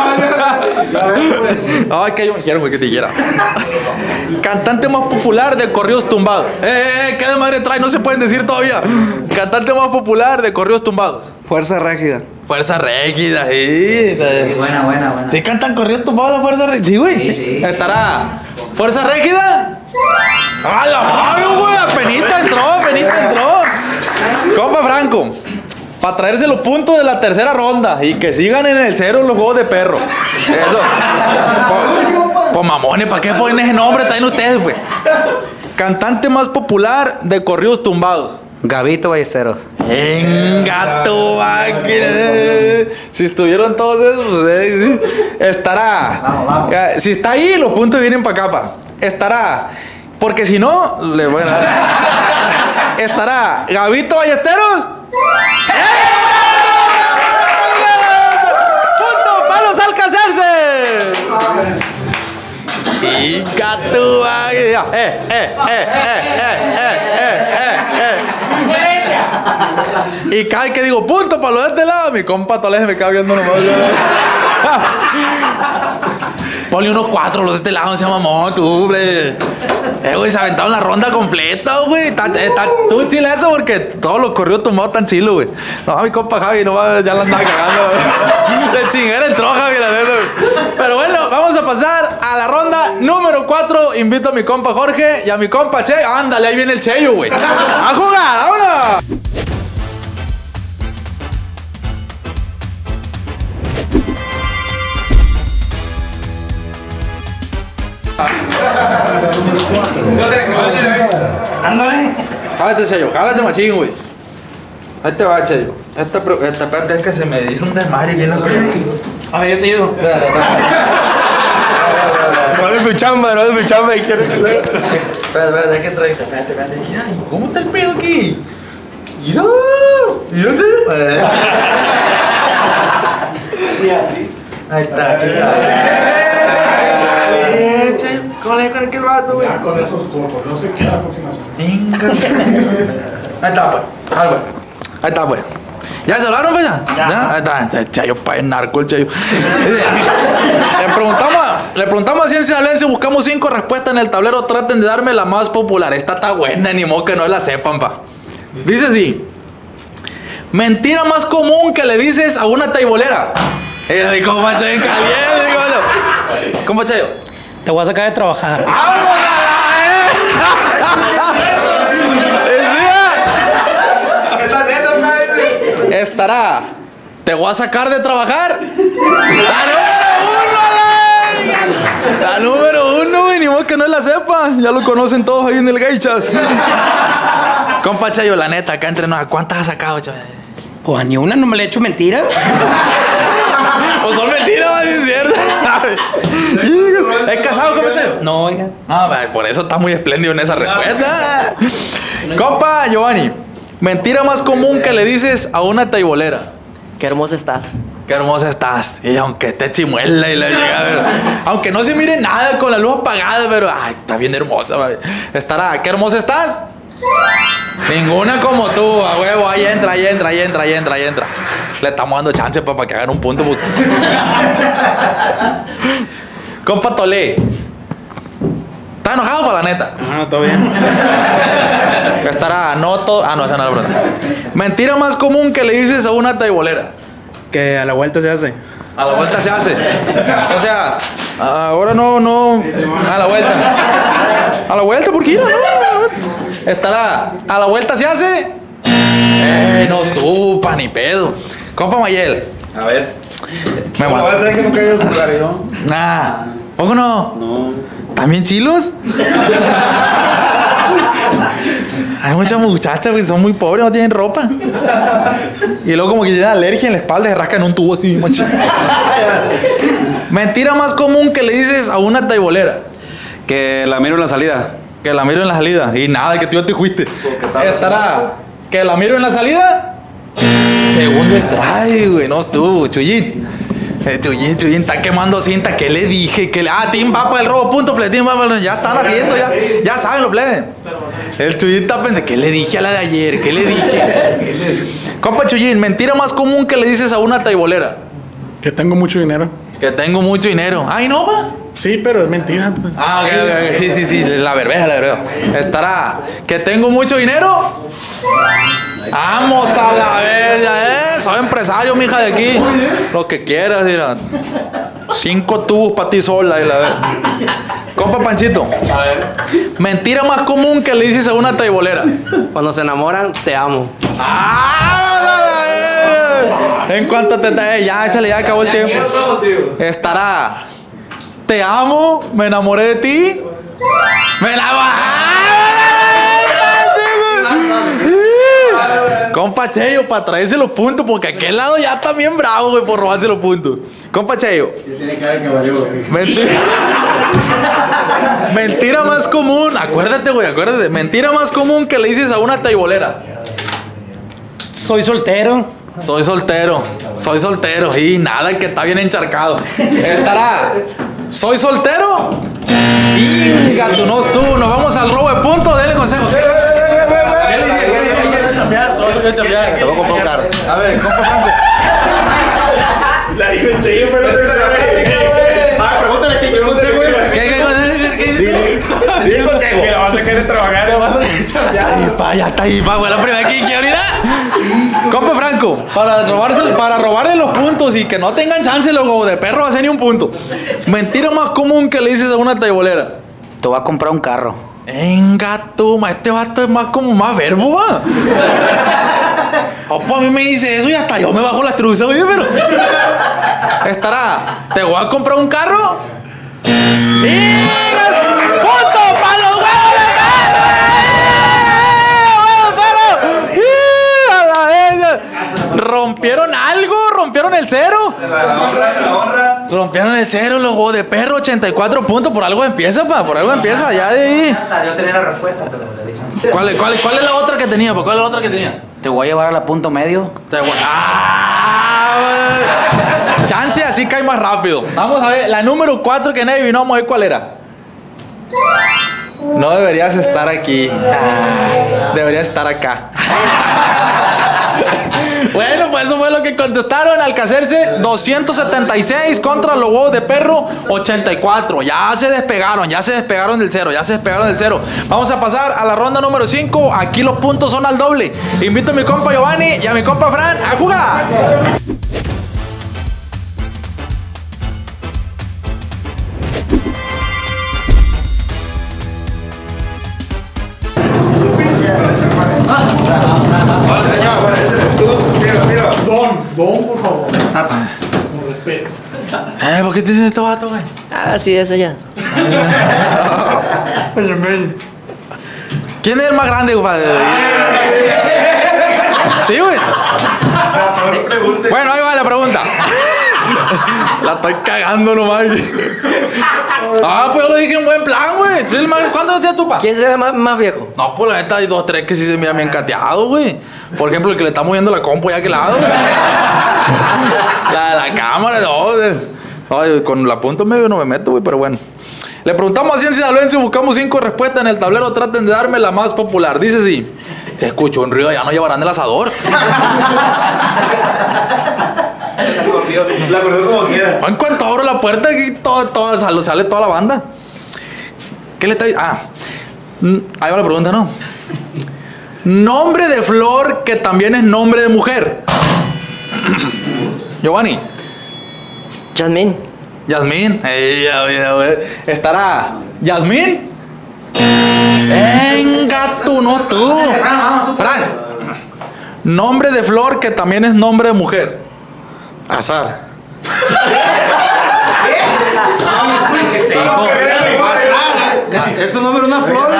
Ay, que yo me quiero, güey, que te quiera. Cantante más popular de corridos tumbados. Eh, eh, ¿qué de madre trae? No se pueden decir todavía. Cantante más popular de corridos tumbados. Fuerza Régida. Fuerza Régida, sí. Sí, buena, buena, buena. ¿Sí cantan corridos tumbados la Fuerza Régida? Sí, güey. Sí, sí. ¿Estará Fuerza Régida? ¡A la madre, güey! Apenita entró, apenita entró. Compa Franco, para traerse los puntos de la tercera ronda y que sigan en el cero los juegos de perro. Eso. Pues mamones, ¿para qué ponen ese nombre? También ustedes, güey. Cantante más popular de corridos tumbados. Gabito Ballesteros. Venga, tu máquina. Si estuvieron todos esos, pues, eh, estará. Vamos, vamos. Eh, Si está ahí, los puntos vienen para acá, pa. Estará. Porque si no, le voy a dar. Estará Gabito Ballesteros. ¡Punto para los Alcacerces! Y tu máquina. Eh, eh, eh, eh, eh, eh, eh, eh. Y cada vez que digo punto para los de este lado, mi compa Toledo me queda viendo nomás. Ponle unos cuatro los de este lado, no se mamón, tú, hombre. Eh, güey, se aventaron la ronda completa, güey. Está, está tú chile eso porque todos los corridos tumbados están chilos, güey. No, mi compa Javi, no, ya la andaba cagando. De chinguera entró Javi, la neta, güey. Pero bueno, vamos a pasar a la ronda número cuatro. Invito a mi compa Jorge y a mi compa Che. Ándale, ahí viene el Cheyo, güey. ¡A jugar! ¡Vámonos! Ándale. Jálate, Cheyo, jálate machín, güey. Ahí te va, Cheyo. Esta, esta parte es que se me dio un desmadre bien loco. A ver, yo te ayudo. Espérate, espérate. No es su chamba, no es su chamba. Y quiere... Espérate, espérate, hay que traer. Espérate, espérate. Mira, ¿cómo está el pedo aquí? Mira, mira, sí. Y así. Ahí está, aquí está. Eh, che, ¿cómo le con aquel vato, güey? Con esos cortos, no sé qué aproximación. Venga. Ahí está, pues. Ahí, pues. Ahí está, pues. ¿Ya se hablaron, pues? ¿Ya? ¿Ya? Ahí está. Este Chayo, pa' el narco, el Chayo. Le preguntamos, le preguntamos a Ciencia Nalense, buscamos cinco respuestas en el tablero. Traten de darme la más popular. Esta está buena, ni modo que no la sepan, pa. Dice así. Mentira más común que le dices a una taibolera. Era mi compa Chayo en caliente, mi compa. ¿Cómo, Chayo? Te voy a sacar de trabajar. ¡Vamos a la Esa neta, nadie. estará. Te voy a sacar de trabajar. La número uno, la, la número uno, güey. Ni modo que no la sepa. Ya lo conocen todos ahí en el Gaichas. Compa Chayo, la neta, acá entre nosotros, ¿cuántas has sacado, Chayo? Pues ni una, no me le he hecho mentira. Pues son mentiras, es cierto. ¿Es casado, compa Chayo? No, oiga. No, por eso está muy espléndido en esa respuesta. Compa Giovanni, mentira más común que le dices a una taibolera. Qué hermosa estás. Qué hermosa estás. Y aunque esté chimuela y la llega a ver. Aunque no se mire nada con la luz apagada, pero ay, está bien hermosa, güey. Estará, ¿qué hermosa estás? Ninguna como tú, a huevo. Ahí entra, ahí entra, ahí entra, ahí entra, ahí entra. Le estamos dando chance pa, para que hagan un punto. Compa Tolé. ¿Estás enojado para la neta? Ah, todo bien. Estará, no todo. Ah, no, esa no es la pregunta. Mentira más común que le dices a una taibolera. Que a la vuelta se hace. A la vuelta se hace. O sea, ahora no, no. A la vuelta. A la vuelta, ¿por qué no? Estará. A la vuelta se hace. Eh, no tú, pa, ni pedo. Compa Mayel. A ver. Me ¿Cómo va a ser que nunca hayas jugado yo? Nah. ¿Poco no? No. ¿También chilos? Hay muchas muchachas que son muy pobres, no tienen ropa. Y luego como que tienen alergia en la espalda, se rascan un tubo así, macho. Mentira más común que le dices a una taibolera. Que la miro en la salida. Que la miro en la salida. Y nada, que tú ya te fuiste. Estará. Que la miro en la salida. Segundo strike, güey. No tú, Chuyín. Eh, Chuyín, Chuyín está quemando cinta. ¿Qué le dije? ¿Qué le... Ah, Team va para el robo, punto, plebe. Team va para el... Ya están haciendo, ya. Ya saben los plebes. El Chuyín está pensando, ¿qué le dije a la de ayer? ¿Qué le dije? Compa Chuyín, mentira más común que le dices a una taibolera. Que tengo mucho dinero. Que tengo mucho dinero. Ay, no, pa. Sí, pero es mentira. Ah, ok, ok, ok. Sí, sí, sí. La verbeja, la verbeja. Estará. Que tengo mucho dinero. Vamos a la vez, ya, eh. Soy empresario, mija, de aquí. Lo que quieras, mira. Cinco tubos para ti sola, y la verdad. Compa Panchito. A ver. Mentira más común que le dices a una taibolera. Cuando se enamoran, te amo. ¡Ah! La verga! En cuanto te te ya, échale, ya acabó el tiempo. Estará. Te amo, me enamoré de ti. Me enamoré. Compa Cheyo, para traerse los puntos, porque aquel lado ya está bien bravo, güey, por robarse los puntos. Compa Cheyo. Mentira. Mentira más común. Acuérdate, güey, acuérdate. Mentira más común que le dices a una taibolera. Soy soltero. Soy soltero. Soy soltero. Y nada, que está bien encharcado. Estará. Soy soltero. Y gato, no estuvo. Nos vamos al robo de puntos. Denle consejo. Te voy a comprar un carro. A ver, compa Franco. La dije chido, pero no Ah, pregúntale qué consejo, güey. ¿Qué, qué, qué, qué? Dile consejo. que la vas a querer trabajar, la vas a querer cambiar. Ay, pa, ya está ahí, pa, güey, la primera que que ahorita. Compa Franco, para robarse, para robarle los puntos y que no tengan chance los huevos de perro va a hacer ni un punto. Mentira más común que le dices a una taibolera. Te voy a comprar un carro. Venga tú, ma, este vato es más como más verbo, va. Opa, a mí me dice eso y hasta yo me bajo la truza, oye, pero. Estará. Te voy a comprar un carro. ¡Y! ¡Punto para los huevos de perro! ¡Huevos de perro! ¡Y! ¡A la vez! ¿Rompieron algo? ¿Rompieron el cero? La honra, la honra. Rompieron el cero, los huevos de perro, ochenta y cuatro puntos. Por algo empieza, pa, por algo empieza, ya de ahí. Yo tenía la respuesta, pero le he dicho. ¿Cuál, es- cuál, es- ¿Cuál es la otra que tenía, pa? ¿Cuál es la otra que tenía? Te voy a llevar a la punto medio. Te voy- ¡Ah! güey! Chance, así cae más rápido. Vamos a ver, la número cuatro que nadie vino, vamos a ver cuál era. No deberías estar aquí. Ah, deberías estar acá. Bueno, pues eso fue lo que contestaron. Alcacerse doscientos setenta y seis contra los huevos de perro ochenta y cuatro. Ya se despegaron, ya se despegaron del cero, ya se despegaron del cero. Vamos a pasar a la ronda número cinco. Aquí los puntos son al doble. Invito a mi compa Giovanni y a mi compa Fran a jugar. Don, don, por favor. Con respeto. Eh, ¿por qué te dice este vato, güey? Ah, sí, eso ya. ¿Quién es el más grande, compadre? Sí, güey. Bueno, ahí va la pregunta. La estoy cagando nomás. Ah, pues yo lo dije en buen plan, güey. ¿Sí, el más- ¿Cuánto decías tú, pa? ¿Quién se ve más, más viejo? No, pues la neta hay dos, tres que sí se miran bien cateados, güey. Por ejemplo, el que le está moviendo la compu ya a aquel lado, güey. La de la cámara, no. de- Ay, con la punta medio no me meto, güey, pero bueno. Le preguntamos a Cien Sinaloense y buscamos cinco respuestas en el tablero. Traten de darme la más popular. Dice así. Se escuchó un ruido, ya no llevarán el asador. La acordó como quiera. En cuanto abro la puerta, aquí todo, todo, sale, sale toda la banda. ¿Qué le está diciendo? Ah, mm, ahí va la pregunta, ¿no? Nombre de flor que también es nombre de mujer. Giovanni. Jasmine. Yasmín. Ey, ya, ya, güey. Estará Yasmín. Venga, tú, no tú. Fran. Nombre de flor que también es nombre de mujer. Azar. Eso no es una flor.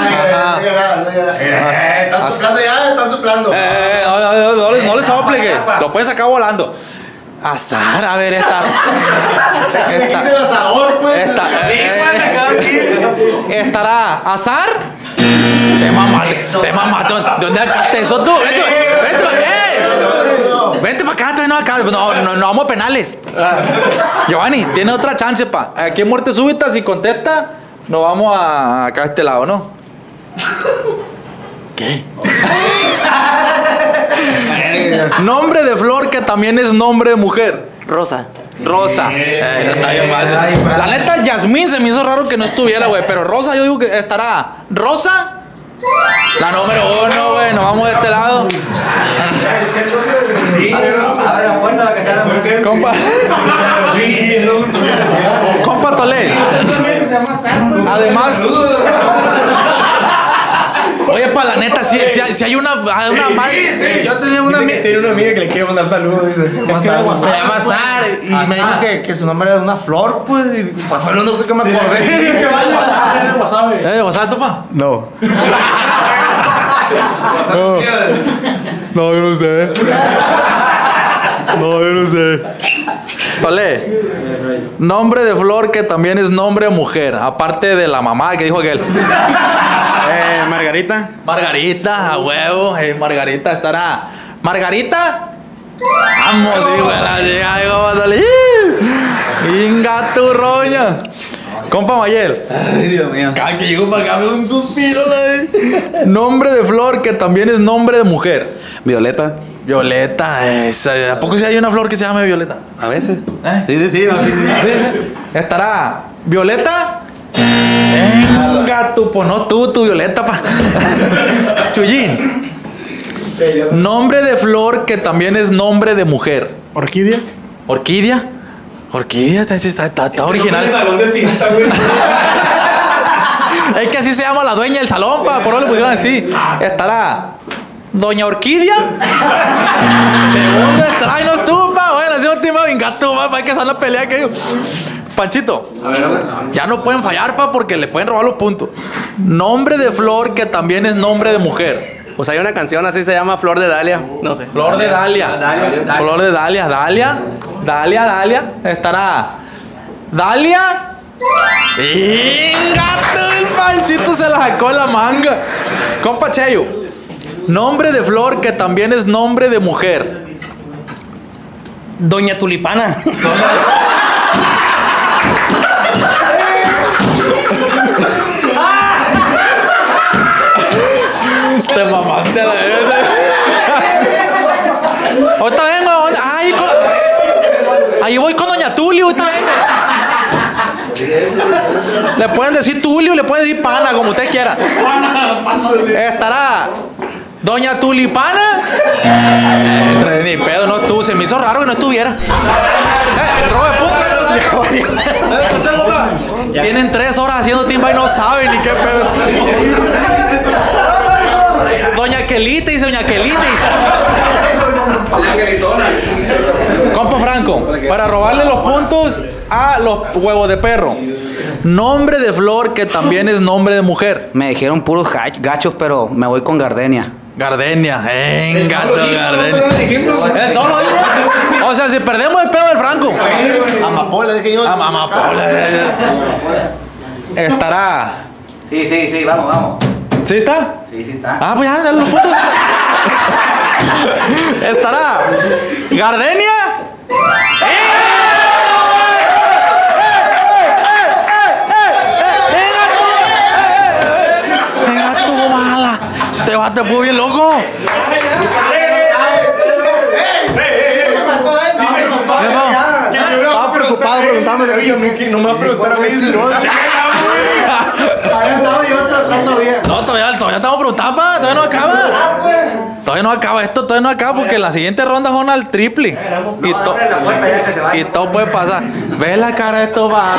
Están soplando ya, están soplando. Eh, no, no, no, no, le- no le sople, que lo pueden sacar volando. Azar, a ver, esta. Quita el asador, pues. Esta. eh, estará Azar. Te mamaste, te mamaste. ¿De dónde sacaste eso tú? Vente, vente para acá. Vente para acá, todavía no acá. No, no, no vamos a penales. Giovanni, tiene otra chance, pa. Aquí en muerte súbita, si contesta, nos vamos a acá a este lado, ¿no? ¿Qué? Nombre de flor que también es nombre de mujer. Rosa. Rosa. Eh, está bien fácil. La neta, Yasmín se me hizo raro que no estuviera, güey. Pero Rosa, yo digo que estará. ¿Rosa? La número uno, güey. Nos vamos de este lado. Abre la puerta para que se haga. Compa. Compa Tolé. Además. Oye, pa, la neta, si, si, hay, si hay una, una madre. Yo tenía una amiga. Tiene una amiga que le quiere mandar saludos. Dice, se llama Sara. Se llama Sara. Y me dijo que, que su nombre era una flor, pues. Y pues fue lo único que me acordé. ¿Eh, WhatsApp, tu pa? No. No. No, yo no sé. No, yo no sé. Tolé. Nombre de flor que también es nombre de mujer. Aparte de la mamá que dijo aquel. Eh, Margarita. Margarita, a huevo. Hey, Margarita estará. ¿Margarita? Vamos, hijo de la chica. ¿Cómo sale? Inga tu roña. Compa Mayel. Ay, Dios mío. Cada que llego para acá me da un suspiro. La... Nombre de flor que también es nombre de mujer. Violeta. Violeta. Esa. ¿A poco si hay una flor que se llame Violeta? A veces. ¿Eh? Sí, sí, sí. sí, sí. Sí, sí. Estará. ¿Violeta? Venga, tu, pues no tú, tu Violeta, pa. Chuyín. Nombre de flor que también es nombre de mujer. ¿Orquídea? ¿Orquídea? Orquídea, está, está, está, está original. Es que así se llama la dueña del salón, pa. Por eso le pusieron así. Estará Doña Orquídea. Segundo estará y no estuvo, pa. Bueno, así un último vingato, pa. Hay que hacer la pelea que digo. Panchito, A ver, a ver. ya no pueden fallar, pa, porque le pueden robar los puntos. Nombre de flor que también es nombre de mujer. Pues hay una canción así, se llama Flor de Dalia. No sé. Flor de Dalia. Dalia, Dalia. Flor de Dalia. Dalia. Dalia, Dalia. Estará. Dalia. ¡Ingato! El Panchito se la sacó de la manga. Compa Cheyo. Nombre de flor que también es nombre de mujer. Doña Tulipana. Te mamaste a la vez. Ahorita vengo. Ay, con... Ahí voy con Doña Tulio. Ahorita vengo. Le pueden decir Tulio, le pueden decir Pana, como usted quiera. Estará Doña Tulipana. Eh, ni pedo, no estuvo. Se me hizo raro que no estuviera. Eh, robe punto. Tienen tres horas haciendo timba y no saben ni qué pedo. Doña Quelita, dice Doña Quelita. Doña Quelitona. Compa Franco, para robarle los puntos a los huevos de perro. Nombre de flor que también es nombre de mujer. Me dijeron puros gachos, pero me voy con Gardenia. Gardenia, venga, Gardenia. El solo, digo. O sea, si perdemos el pedo del Franco. Amapola, dije yo. Am- Amapola. Estará. Sí, sí, sí, vamos, vamos. ¿Sí está? Sí, sí está. Ah, pues ya, dale los puntos. Estará. Gardenia. Venga tú, mala. Te vas, te puso bien loco. Estaba preocupado preguntándole. Que no me va a preguntar a mí. No, todavía, todavía estamos preguntando, pa. Todavía no acaba. Todavía no acaba esto, todavía no acaba porque en la siguiente ronda son al triple. Y, to- Abre la puerta ya que se vaya. y todo puede pasar. Ve la cara de estos vatos.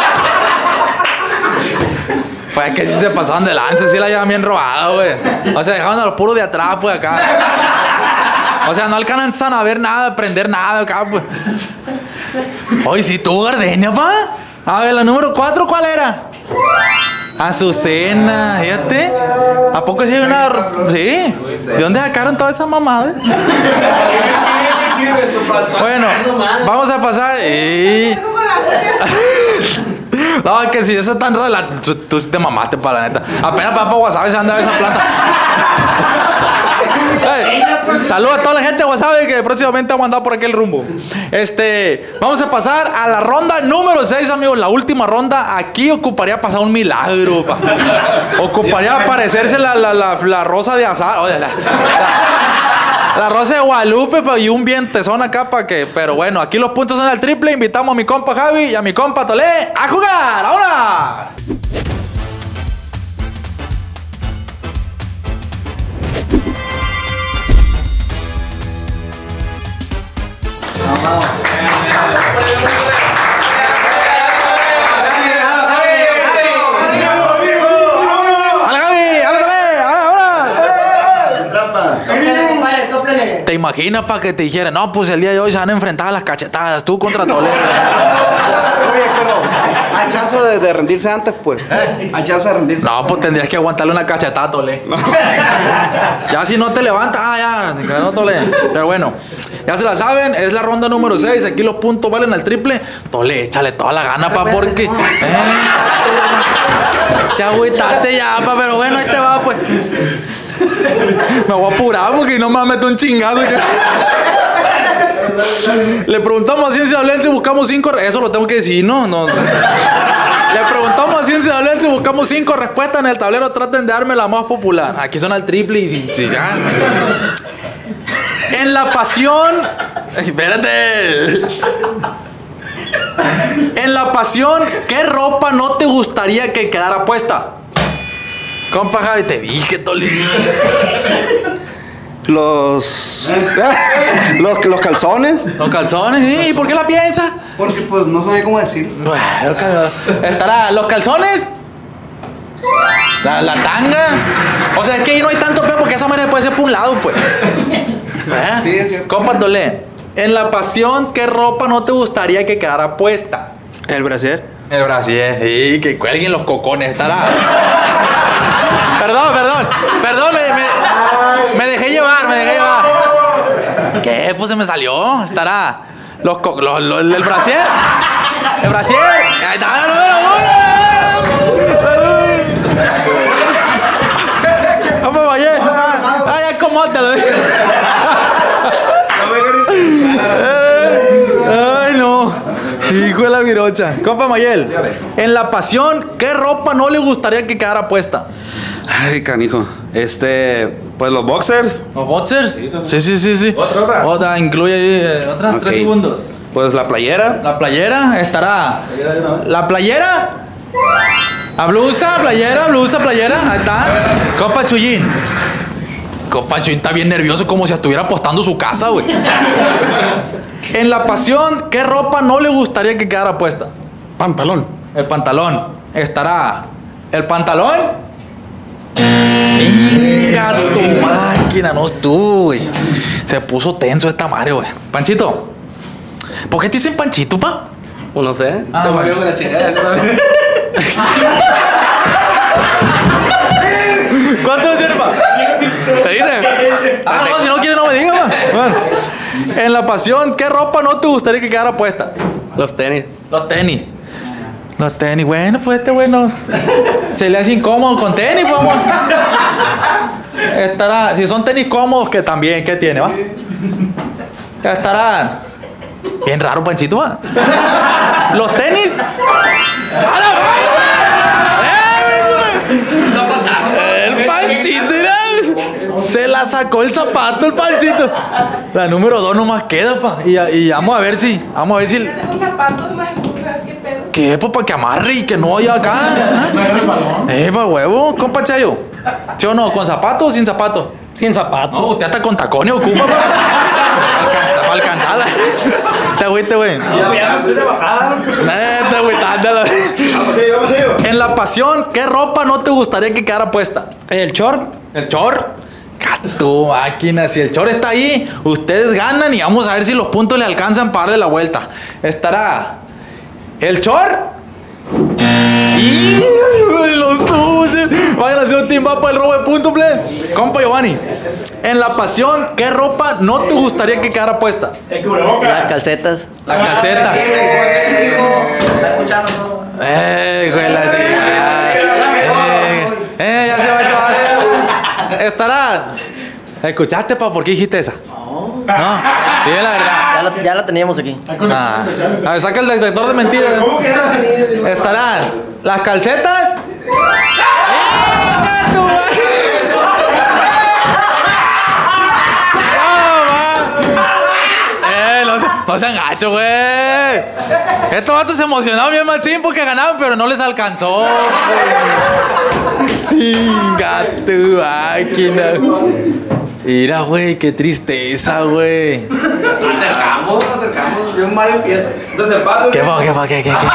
Pues es que sí se pasaban de lance, sí la llevan bien robada, güey. O sea, dejaban a los puros de atrás, pues acá. O sea, no alcanzan a ver nada, a aprender nada acá, pues. Oye, si tú, Gardenia, pa. A ver, la número cuatro, ¿cuál era? Azucena, fíjate. ¿A poco sí hay una.? Sí. ¿De dónde sacaron todas esas mamadas? Bueno, vamos a pasar. Y... No, es que si esa es tan rara, tú, tú sí te mamaste para la neta. Apenas para Wasabi se anda esa planta. Hey, saludos a toda la gente de Wasabi que próximamente vamos a andar por aquel rumbo. Este, vamos a pasar a la ronda número seis, amigos. La última ronda. Aquí ocuparía pasar un milagro, pa. Ocuparía aparecerse la, la, la, la rosa de azar. Oye, la, la, la rosa de Guadalupe, pa, y un vientezón acá para que. Pero bueno, aquí los puntos son al triple. Invitamos a mi compa Javi y a mi compa Tolé a jugar. ¡Ahora! ¿Te imaginas para que te dijera, no, pues el día de hoy se van a enfrentar a las cachetadas, tú contra Toledo? Oye, pero hay chance de, de rendirse antes, pues. Hay chance de rendirse. No, pues tendrías que aguantarle una cachetada, Tole. No. Ya si no te levantas, ah, ya, no, Tole. Pero bueno, ya se la saben, es la ronda número seis. Aquí los puntos valen al triple. Tole, échale toda la gana, pa, porque. Eh, te agüitaste ya, pa, pero bueno, ahí te va, pues. Me voy a apurar porque no me meto un chingazo. Que... Le preguntamos a Ciencia Valencia y buscamos cinco. Eso lo tengo que decir, ¿no? no. Le preguntamos a Ciencia Valencia y buscamos cinco respuestas en el tablero. Traten de darme la más popular. Aquí son al triple y si, si ya. En la pasión. Espérate. En la pasión, ¿qué ropa no te gustaría que quedara puesta? Compa Javi, te dije, Toli. Los, los. Los calzones. Los calzones, ¿sí? ¿Y por qué la piensas? Porque, pues, no sabía cómo decir. Bueno, estará. ¿Los calzones? La, la tanga. O sea, es que ahí no hay tanto peor porque esa manera puede ser por un lado, pues. ¿Eh? Sí, es cierto. Compa Tolé, en la pasión, ¿qué ropa no te gustaría que quedara puesta? El brasier. El brasier. Sí, que cuelguen los cocones, estará. Perdón, perdón, perdón, me, me, me dejé llevar, me dejé llevar. ¿Qué? Pues se me salió, estará. Los, los, los el brasier. El brasier. Ahí está, número uno. Vamos, vaya. Ay, acomódalo. Ay, no. Hijo de la virocha. Compa Mayel, en la pasión, ¿qué ropa no le gustaría que quedara puesta? Ay, canijo. Este, pues los boxers. ¿Los boxers? Sí, sí, sí, sí. Otra, otra. Otra, incluye ahí, eh, otras Ok. tres segundos. Pues la playera. La playera estará. La playera. La blusa, playera, blusa, playera. Ahí está. Compa Chuyín. Compa Chuyín está bien nervioso, como si estuviera apostando su casa, güey. En la pasión, ¿qué ropa no le gustaría que quedara puesta? Pantalón. El pantalón. Estará. ¿El pantalón? Venga, tu máquina, no tú, güey. Se puso tenso esta madre, güey. Panchito. ¿Por qué te dicen Panchito, pa? No sé. Ah, Se bueno. volvió la chingada. ¿Cuánto es, pa? ¿Se dice? Ah, no, si no quiere no me diga, pa. Bueno. En la pasión, ¿qué ropa no te gustaría que quedara puesta? Los tenis. Los tenis. Los tenis, bueno, pues este bueno se le hace incómodo con tenis, pues, amor. Estará, si son tenis cómodos, que también, ¿qué tiene, va? Estarán. Bien raro, Panchito, va. Los tenis. ¡A la madre! El Panchito, mira. Se la sacó el zapato el Panchito. La número dos nomás queda, pa. Y, y vamos a ver si, vamos a ver si. Tengo zapatos, más que pedo. ¿Qué? Pues para que amarre y que no haya acá. Eh, pa' huevo, compa Chayo. ¿Sí o no? ¿Con zapatos o sin zapatos? Sin zapatos. No, usted hasta con tacones ocupa, pa. Alcanza, para alcanzarla. Te agüite, güey. Eh, te agüitando. En la pasión, ¿qué ropa no te gustaría que quedara puesta? El short. ¿El short? Tu máquina, si el short está ahí, ustedes ganan y vamos a ver si los puntos le alcanzan para darle la vuelta. Estará el short y los tubos. Vayan a hacer un team up para el robo de puntos, ple. Compa Giovanni, en la pasión, ¿qué ropa no te gustaría que quedara puesta? Las calcetas. Las calcetas. Eh, güey, la chingada. Eh, eh, ya se va a acabar. Estará. ¿Escuchaste, pa? ¿Por qué dijiste esa? No. No, dime la verdad. Ya la, ya la teníamos aquí. Ah. A ver, saca el detector de mentiras. ¿Cómo que no la tenías? Estarán las calcetas. Eh, no, se, no sean gachos, güey. Estos vatos se emocionaron bien machín porque ganaban, pero no les alcanzó. Chinga tu máquina. Mira, güey, qué tristeza, güey. Acercamos, acercamos. Yo un mal empieza. Desempate. ¿Qué fue, qué fue, qué, qué, qué?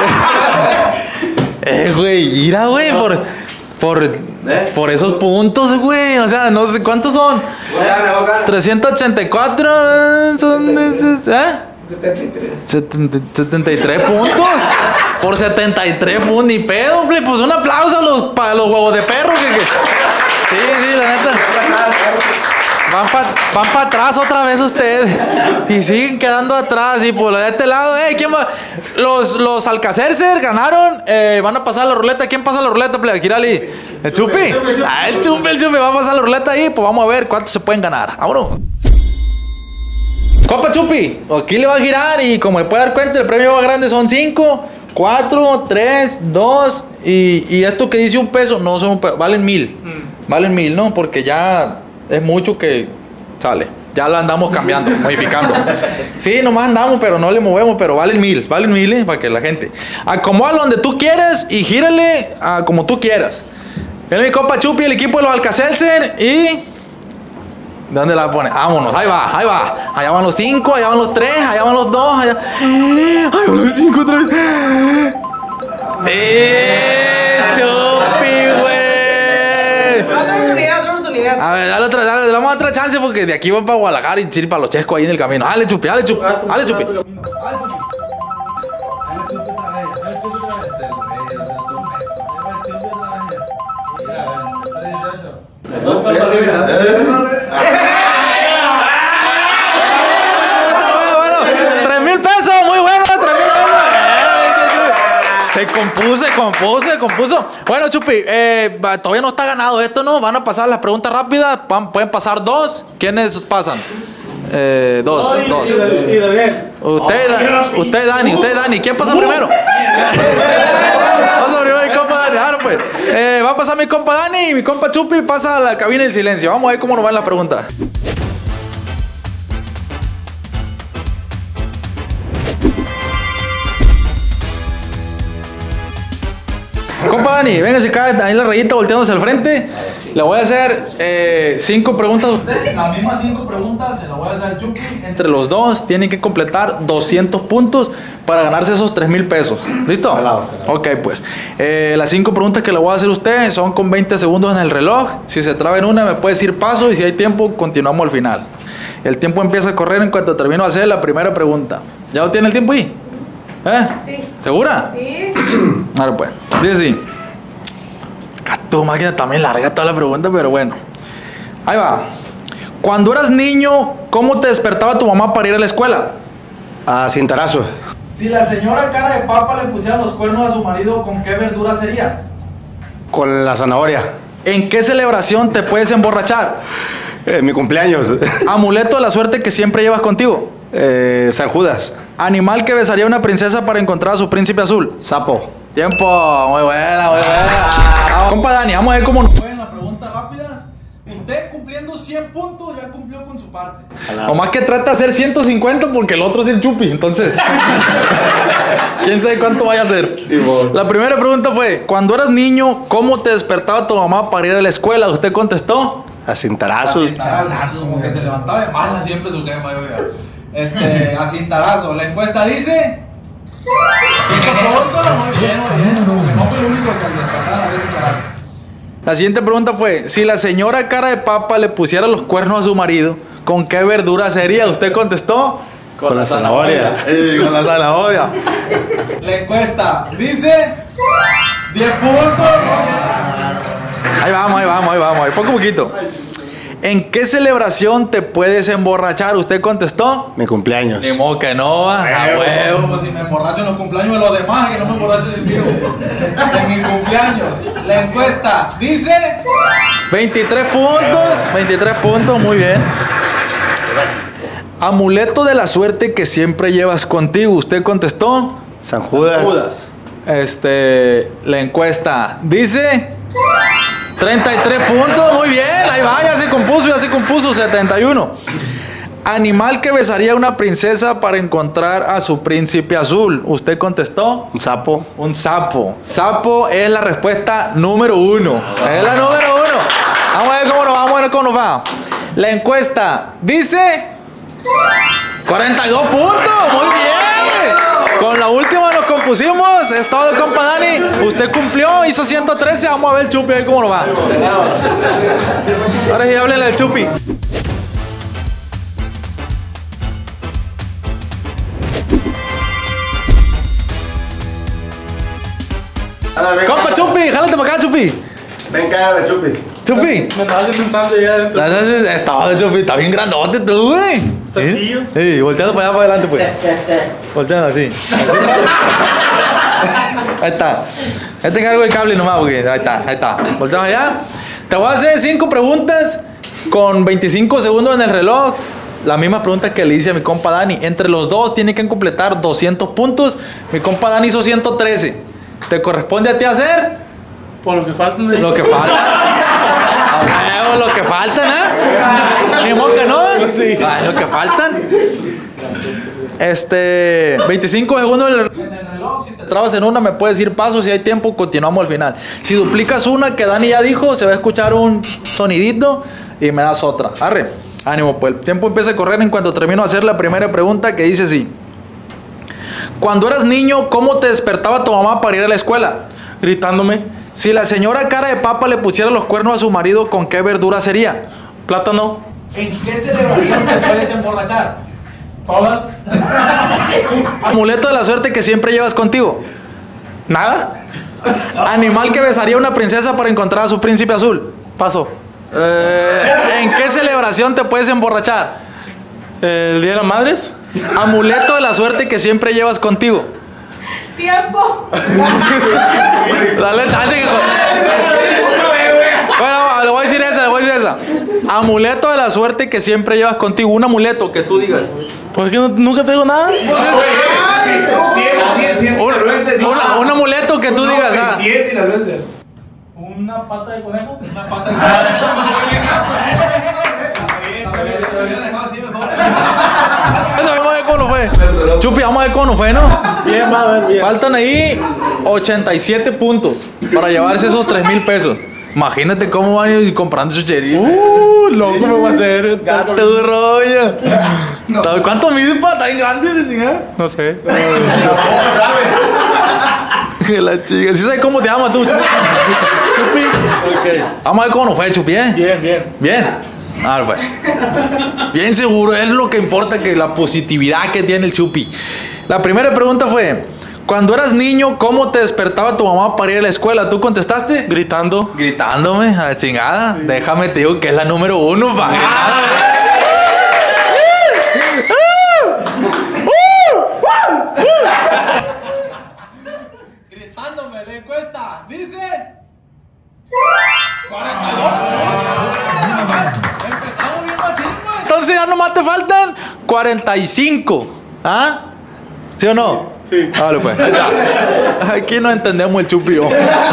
Eh, güey, mira, güey, por, por, por esos puntos, güey. O sea, no sé cuántos son. trescientos ochenta y cuatro son, ¿eh? setenta y tres puntos. Por setenta y tres puntos, ni pedo, güey. Pues un aplauso a los, para los huevos de perro. Que, que... Sí, sí, la neta. Van para van pa atrás otra vez ustedes. Y siguen quedando atrás. Y por de este lado, eh, ¿quién va? Los, los Alcacercer ganaron. Eh, van a pasar la ruleta. ¿Quién pasa la ruleta, plebe? Kirali. ¿El Chupi? Ah, el Chupi, el Chupi. Va a pasar la ruleta ahí. Pues vamos a ver cuántos se pueden ganar. Vámonos. Compa Chupi, aquí le va a girar. Y como se puede dar cuenta, el premio más grande son cinco, cuatro, tres, dos. Y, y esto que dice un peso, no son un peso, valen mil. Mm. Valen mil, ¿no? Porque ya es mucho que sale. Ya lo andamos cambiando, modificando. Sí, nomás andamos, pero no le movemos, pero valen mil. Valen mil, ¿eh? Para que la gente. Acomódalo donde tú quieres y gírale a como tú quieras. Viene mi compa Chupi, el equipo de los Alcacelser y... ¿Dónde la pone? Vámonos, ahí va, ahí va. Allá van los cinco, allá van los tres, allá van los dos, allá... Ahí van los cinco, tres. ¡Eh! ¡Chupi, güey! Otra oportunidad, otra oportunidad. A ver, dale otra, dale, dale, vamos a otra chance porque de aquí van para Guadalajara y Chile para los chescos ahí en el camino. Dale, Chupi, dale, Chupi, dale, Chupi. tres mil pesos, muy bueno, tres mil pesos. Se compuso, se compuso, se compuso. Bueno, Chupi, eh, todavía no está ganado esto, ¿no? Van a pasar las preguntas rápidas. Pueden pasar dos. ¿Quiénes pasan? Eh, dos, dos. Usted, usted, Dani, usted, Dani. ¿Quién pasa primero? Pasa primero mi compa Dani. Ah, pues. Eh, va a pasar mi compa Dani y mi compa Chupi pasa a la cabina del silencio. Vamos a ver cómo nos van las preguntas. Compa Dani, venga si cae ahí la rayita volteándose al frente. Le voy a hacer eh, cinco preguntas a usted. Las mismas cinco preguntas se las voy a hacer al Chupi. Entre los dos tienen que completar doscientos puntos para ganarse esos tres mil pesos. ¿Listo? Ok, pues. Eh, las cinco preguntas que le voy a hacer a usted son con veinte segundos en el reloj. Si se traba en una, me puede decir paso. Y si hay tiempo, continuamos al final. El tiempo empieza a correr en cuanto termino de hacer la primera pregunta. ¿Ya lo tiene el tiempo ahí? ¿Eh? Sí. ¿Segura? Sí. Ahora pues. Dice así. Tu máquina también larga toda la pregunta, pero bueno. Ahí va. Cuando eras niño, ¿cómo te despertaba tu mamá para ir a la escuela? A cintarazo. Si la señora cara de papa le pusiera los cuernos a su marido, ¿con qué verdura sería? Con la zanahoria. ¿En qué celebración te puedes emborrachar? Eh, mi cumpleaños. Amuleto de la suerte que siempre llevas contigo. Eh, San Judas. Animal que besaría a una princesa para encontrar a su príncipe azul. Sapo. Tiempo. Muy buena, muy buena. Ah, compa Dani, vamos a ver cómo nos fue en las preguntas rápidas. Usted cumpliendo cien puntos ya cumplió con su parte. Nomás que trata de hacer ciento cincuenta porque el otro es el Chupi. Entonces, quién sabe cuánto vaya a hacer. Sí, bueno. La primera pregunta fue: cuando eras niño, ¿cómo te despertaba tu mamá para ir a la escuela? ¿Usted contestó? A cintarazos. A cintarazos, como que se levantaba de mala siempre su jefa. Este, a cintarazo. La encuesta dice... La siguiente pregunta fue: si la señora cara de papa le pusiera los cuernos a su marido, ¿con qué verdura sería? ¿Usted contestó? Con, con la zanahoria. Sí, con la zanahoria. La encuesta dice diez puntos. Ahí vamos, ahí vamos, ahí vamos, ahí poco poquito. ¿En qué celebración te puedes emborrachar? ¿Usted contestó? Mi cumpleaños. Ni modo que no, a huevo. Pues si me emborracho en los cumpleaños de los demás, que no me emborracho en el mío. En mi cumpleaños. La encuesta dice... veintitrés puntos. veintitrés puntos, muy bien. Amuleto de la suerte que siempre llevas contigo. ¿Usted contestó? San Judas. San Judas. Este, la encuesta dice treinta y tres puntos, muy bien, ahí va, ya se compuso, ya se compuso, setenta y uno. Animal que besaría a una princesa para encontrar a su príncipe azul. ¿Usted contestó? Un sapo. Un sapo. Sapo es la respuesta número uno. Es la número uno. Vamos a ver cómo nos va, vamos a ver cómo nos va. La encuesta dice cuarenta y dos puntos, muy bien. Con la última nos compusimos. Es todo, compa Dani. Usted cumplió, hizo ciento trece. Vamos a ver el Chupi, a ver cómo nos va. Ahora sí, háblenle del Chupi. Compa Chupi, jálate para acá, Chupi. Ven, cállale, Chupi. Chupi. Me andaba pensando ya dentro. Está, Chupi, está bien grandote tú, güey. Tantillo. Sí, volteando para allá para adelante, pues. Volteando así. Ahí está. Ahí te encargo el cable nomás, porque ahí está, ahí está. Volteamos allá. Te voy a hacer cinco preguntas con veinticinco segundos en el reloj. Las mismas preguntas que le hice a mi compa Dani. Entre los dos tienen que completar doscientos puntos. Mi compa Dani hizo ciento trece. ¿Te corresponde a ti hacer? Por lo que falta. Lo que falta. A huevo, lo que faltan, ¿eh? Ni modo que no. Sí. Ay, lo que faltan. Este. veinticinco segundos en el reloj. Si te trabas en una, me puedes ir paso. Si hay tiempo, continuamos al final. Si duplicas una que Dani ya dijo, se va a escuchar un sonidito y me das otra. Arre. Ánimo, pues el tiempo empieza a correr en cuanto termino de hacer la primera pregunta, que dice así. Cuando eras niño, ¿cómo te despertaba tu mamá para ir a la escuela? Gritándome. Si la señora cara de papa le pusiera los cuernos a su marido, ¿con qué verdura sería? Plátano. ¿En qué celebración te puedes emborrachar? Todas. Amuleto de la suerte que siempre llevas contigo. Nada. Animal que besaría a una princesa para encontrar a su príncipe azul. Paso. Eh, ¿En qué celebración te puedes emborrachar? El Día de las Madres. Amuleto de la suerte que siempre llevas contigo. Tiempo. Dale chance que... Bueno, le voy a decir esa, le voy a decir esa. Amuleto de la suerte que siempre llevas contigo. Un amuleto que tú digas. ¿Por qué no, nunca traigo nada? Un, un, un amuleto que tú digas. Ah. Una pata de conejo. Una pata de conejo. Vamos a ver cómo nos fue. Chupi, vamos a ver cómo nos fue, ¿no? Bien, va a ver, bien. Faltan ahí ochenta y siete puntos para llevarse esos tres mil pesos. Imagínate cómo van a ir comprando chuchería. Uh, loco me va a hacer. Gato rollo. No. ¿Cuánto mide, pa? ¿Está bien grande? No sé. Que la chica. ¿Sí sabes cómo te llamas tú? Chupi. Okay. Vamos a ver cómo nos fue, Chupi, ¿eh? Bien, bien. Bien. A ver, pues. Bien seguro, es lo que importa, que la positividad que tiene el Chupi. La primera pregunta fue: cuando eras niño, ¿cómo te despertaba tu mamá para ir a la escuela? ¿Tú contestaste? Gritando. Gritándome, a la chingada. Sí. Déjame, te digo que es la número uno, pa. Gritándome de encuesta, dice. Empezamos bien machín, güey. Entonces ya nomás te faltan cuarenta y cinco. ¿Ah? ¿Sí o no? Sí. Vale, pues. Aquí no entendemos el chupío.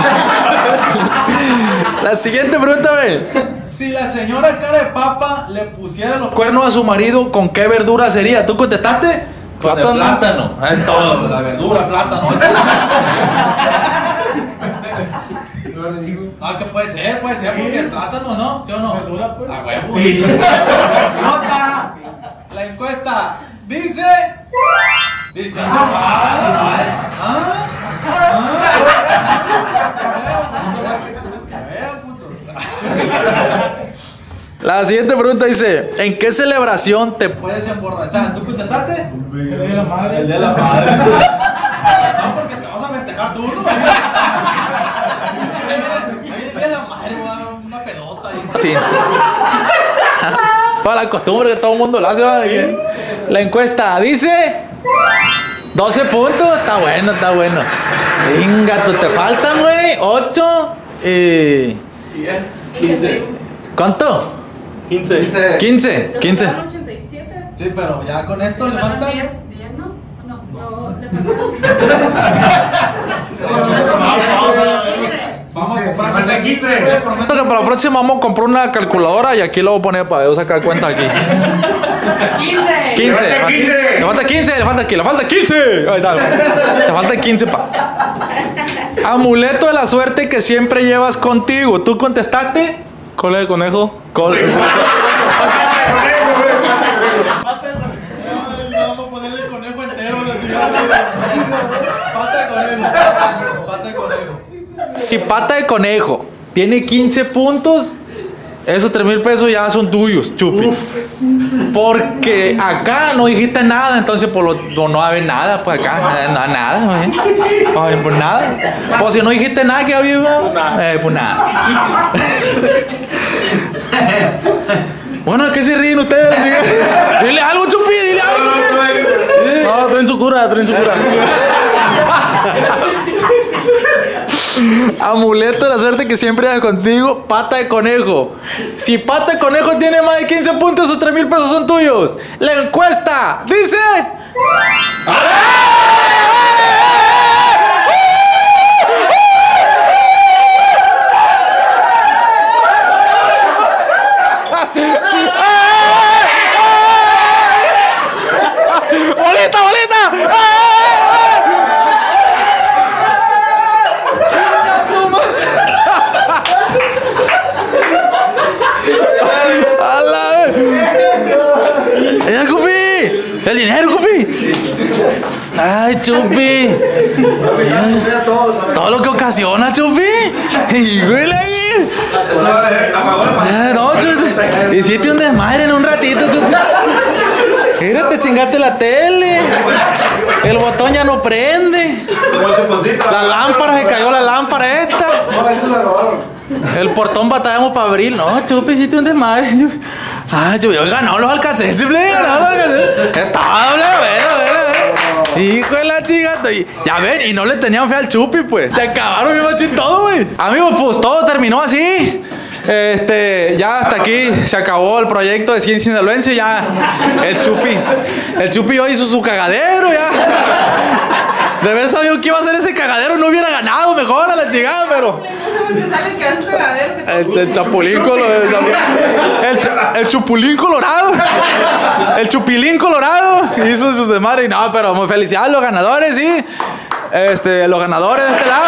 La siguiente pregunta, ve. Si la señora cara de papa le pusiera los Cuernos a su marido, ¿con qué verdura sería? ¿Tú contestaste? plátano. Plátano. Es todo. La verdura, plátano. Ah, que puede ser, puede ser, porque el plátano, ¿no? ¿Sí o no? Verdura, pues. A huevo. Nota. La encuesta dice. Dice. Ah, ah, La siguiente pregunta dice: ¿en qué celebración te puedes emborrachar? ¿Tú contestaste? El Día de la Madre. El Día de la Madre. No, porque te vas a festejar tú, ¿no? Ahí viene la madre, una pedota. Sí. Toda la costumbre que todo el mundo lo hace. ¿Va? La encuesta dice doce puntos. Está bueno, está bueno. Venga, tú te faltan, güey. ocho y... quince. ¿Cuánto? quince. quince. quince. ochenta y siete. Sí, pero ya con esto le faltan. diez, diez, ¿no? No, no, le faltan. Vamos a comprar Prometo que para la próxima vamos a comprar una calculadora y aquí lo voy a poner para yo sacar cuenta aquí. quince. quince. Le falta quince, le falta aquí, le falta quince. Ahí está. Le falta quince, pa. Amuleto de la suerte que siempre llevas contigo. ¿Tú contestaste? Cola de conejo. Col Vamos a ponerle el conejo entero. Pata de conejo. Pata de conejo. Si pata de conejo tiene quince puntos, esos tres mil pesos ya son tuyos, Chupi. Uf. Porque acá no dijiste nada, entonces por lo, no, no va a haber nada, pues acá, no, nada, ¿eh? No va a haber pues nada. Pues si no dijiste nada, ¿qué había? Eh, pues nada. Bueno, ¿de qué se ríen ustedes? Dile algo, Chupi, dile algo. No, traen su cura, traen su cura. Amuleto de la suerte que siempre llevas contigo, pata de conejo. Si pata de conejo tiene más de quince puntos, esos tres mil pesos son tuyos. La encuesta dice... ¡Bolita, bolita! ¡El Cupi! ¡El dinero, Cupi! ¡Ay, Chupi! Todo lo que ocasiona, Chupi. ¡Y huele ahí! No, Chupi. Hiciste un desmadre en un ratito, Chupi. Mira, te chingaste la tele. El botón ya no prende. La lámpara, se cayó la lámpara esta. El portón batallamos para abrir. No, Chupi, hiciste un desmadre. Ah, yo ganó los alcances, ganó los alcances. Estaba doble, a ver, a ver, a ver. Hijo de la chingada. Ya ven, y no le tenían fe al Chupi, pues. Te acabaron mi machín todo, güey. Amigos, pues todo terminó así. Este, ya hasta aquí se acabó el proyecto de Ciencia Sinaloense. Ya el Chupi, el Chupi hoy hizo su cagadero, ya. De haber sabido que iba a hacer ese cagadero, no hubiera ganado mejor a la chingada, pero. El, el chapulín colorado. El, el chupulín colorado. El chupilín colorado. Hizo sus desmadres. No, pero muy felicidades a los ganadores, sí. Este, los ganadores de este lado.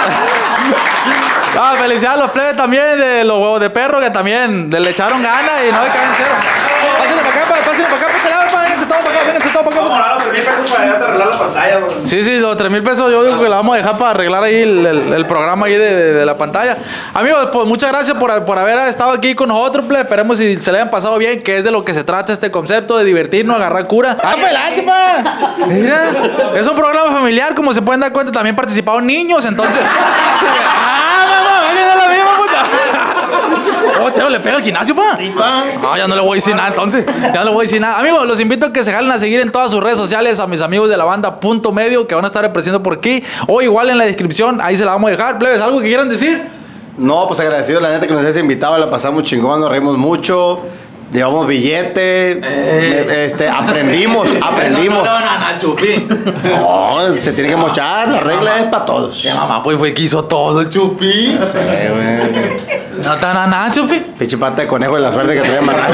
Ah, felicidades a los plebes también de los huevos de perro que también le echaron ganas y no me caen cero. Pásenle para acá, pásenle para acá, para este lado, vénganse todos para acá, vénganse todos para acá. Vamos a dar los tres mil pesos para ayudarte a arreglar la pantalla, bro. Sí, sí, los tres mil pesos yo digo que la vamos a dejar para arreglar ahí el, el, el programa ahí de, de, de la pantalla. Amigos, pues muchas gracias por, por haber estado aquí con nosotros, plebes. Esperemos si se le hayan pasado bien, que es de lo que se trata este concepto, de divertirnos, agarrar cura. ¡Ah, pelate, pa! Mira, es un programa familiar, como se pueden dar cuenta, también participaron niños, entonces... ¡Ah, mamá! ¡Venga, la misma puta! Oh, Cheo, ¿le pega al gimnasio, pa? Sí, pa. Ah, ya no le voy a decir nada, entonces. Ya no le voy a decir nada. Amigos, los invito a que se jalen a seguir en todas sus redes sociales a mis amigos de la banda Punto Medio, que van a estar apareciendo por aquí. O igual en la descripción, ahí se la vamos a dejar. Plebes, ¿algo que quieran decir? No, pues agradecido la neta que nos hayas invitado, la pasamos chingón, nos reímos mucho. Llevamos billete, eh. este, aprendimos, aprendimos. No, no, no, no, Chupi. No, se tiene que mochar, la regla es para todos. Ya mamá, pues fue que hizo todo el Chupi. Sí, güey. No está nada, nada, Chupi. Pinche pata de conejo de la suerte que te voy a matar.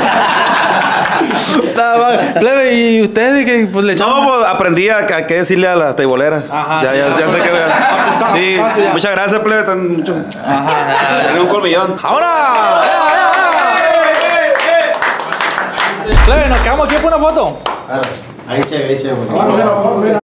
Plebe, ¿y ustedes que pues le echaron? No, pues aprendí a, a qué decirle a las teiboleras. Ajá. Ya, ya, ya sé que. Sí, muchas gracias, plebe. Tan mucho. Ajá. Tiene un colmillón. ¡Ahora! Plebe, nos quedamos aquí por una foto. Ahí, che, ahí, che.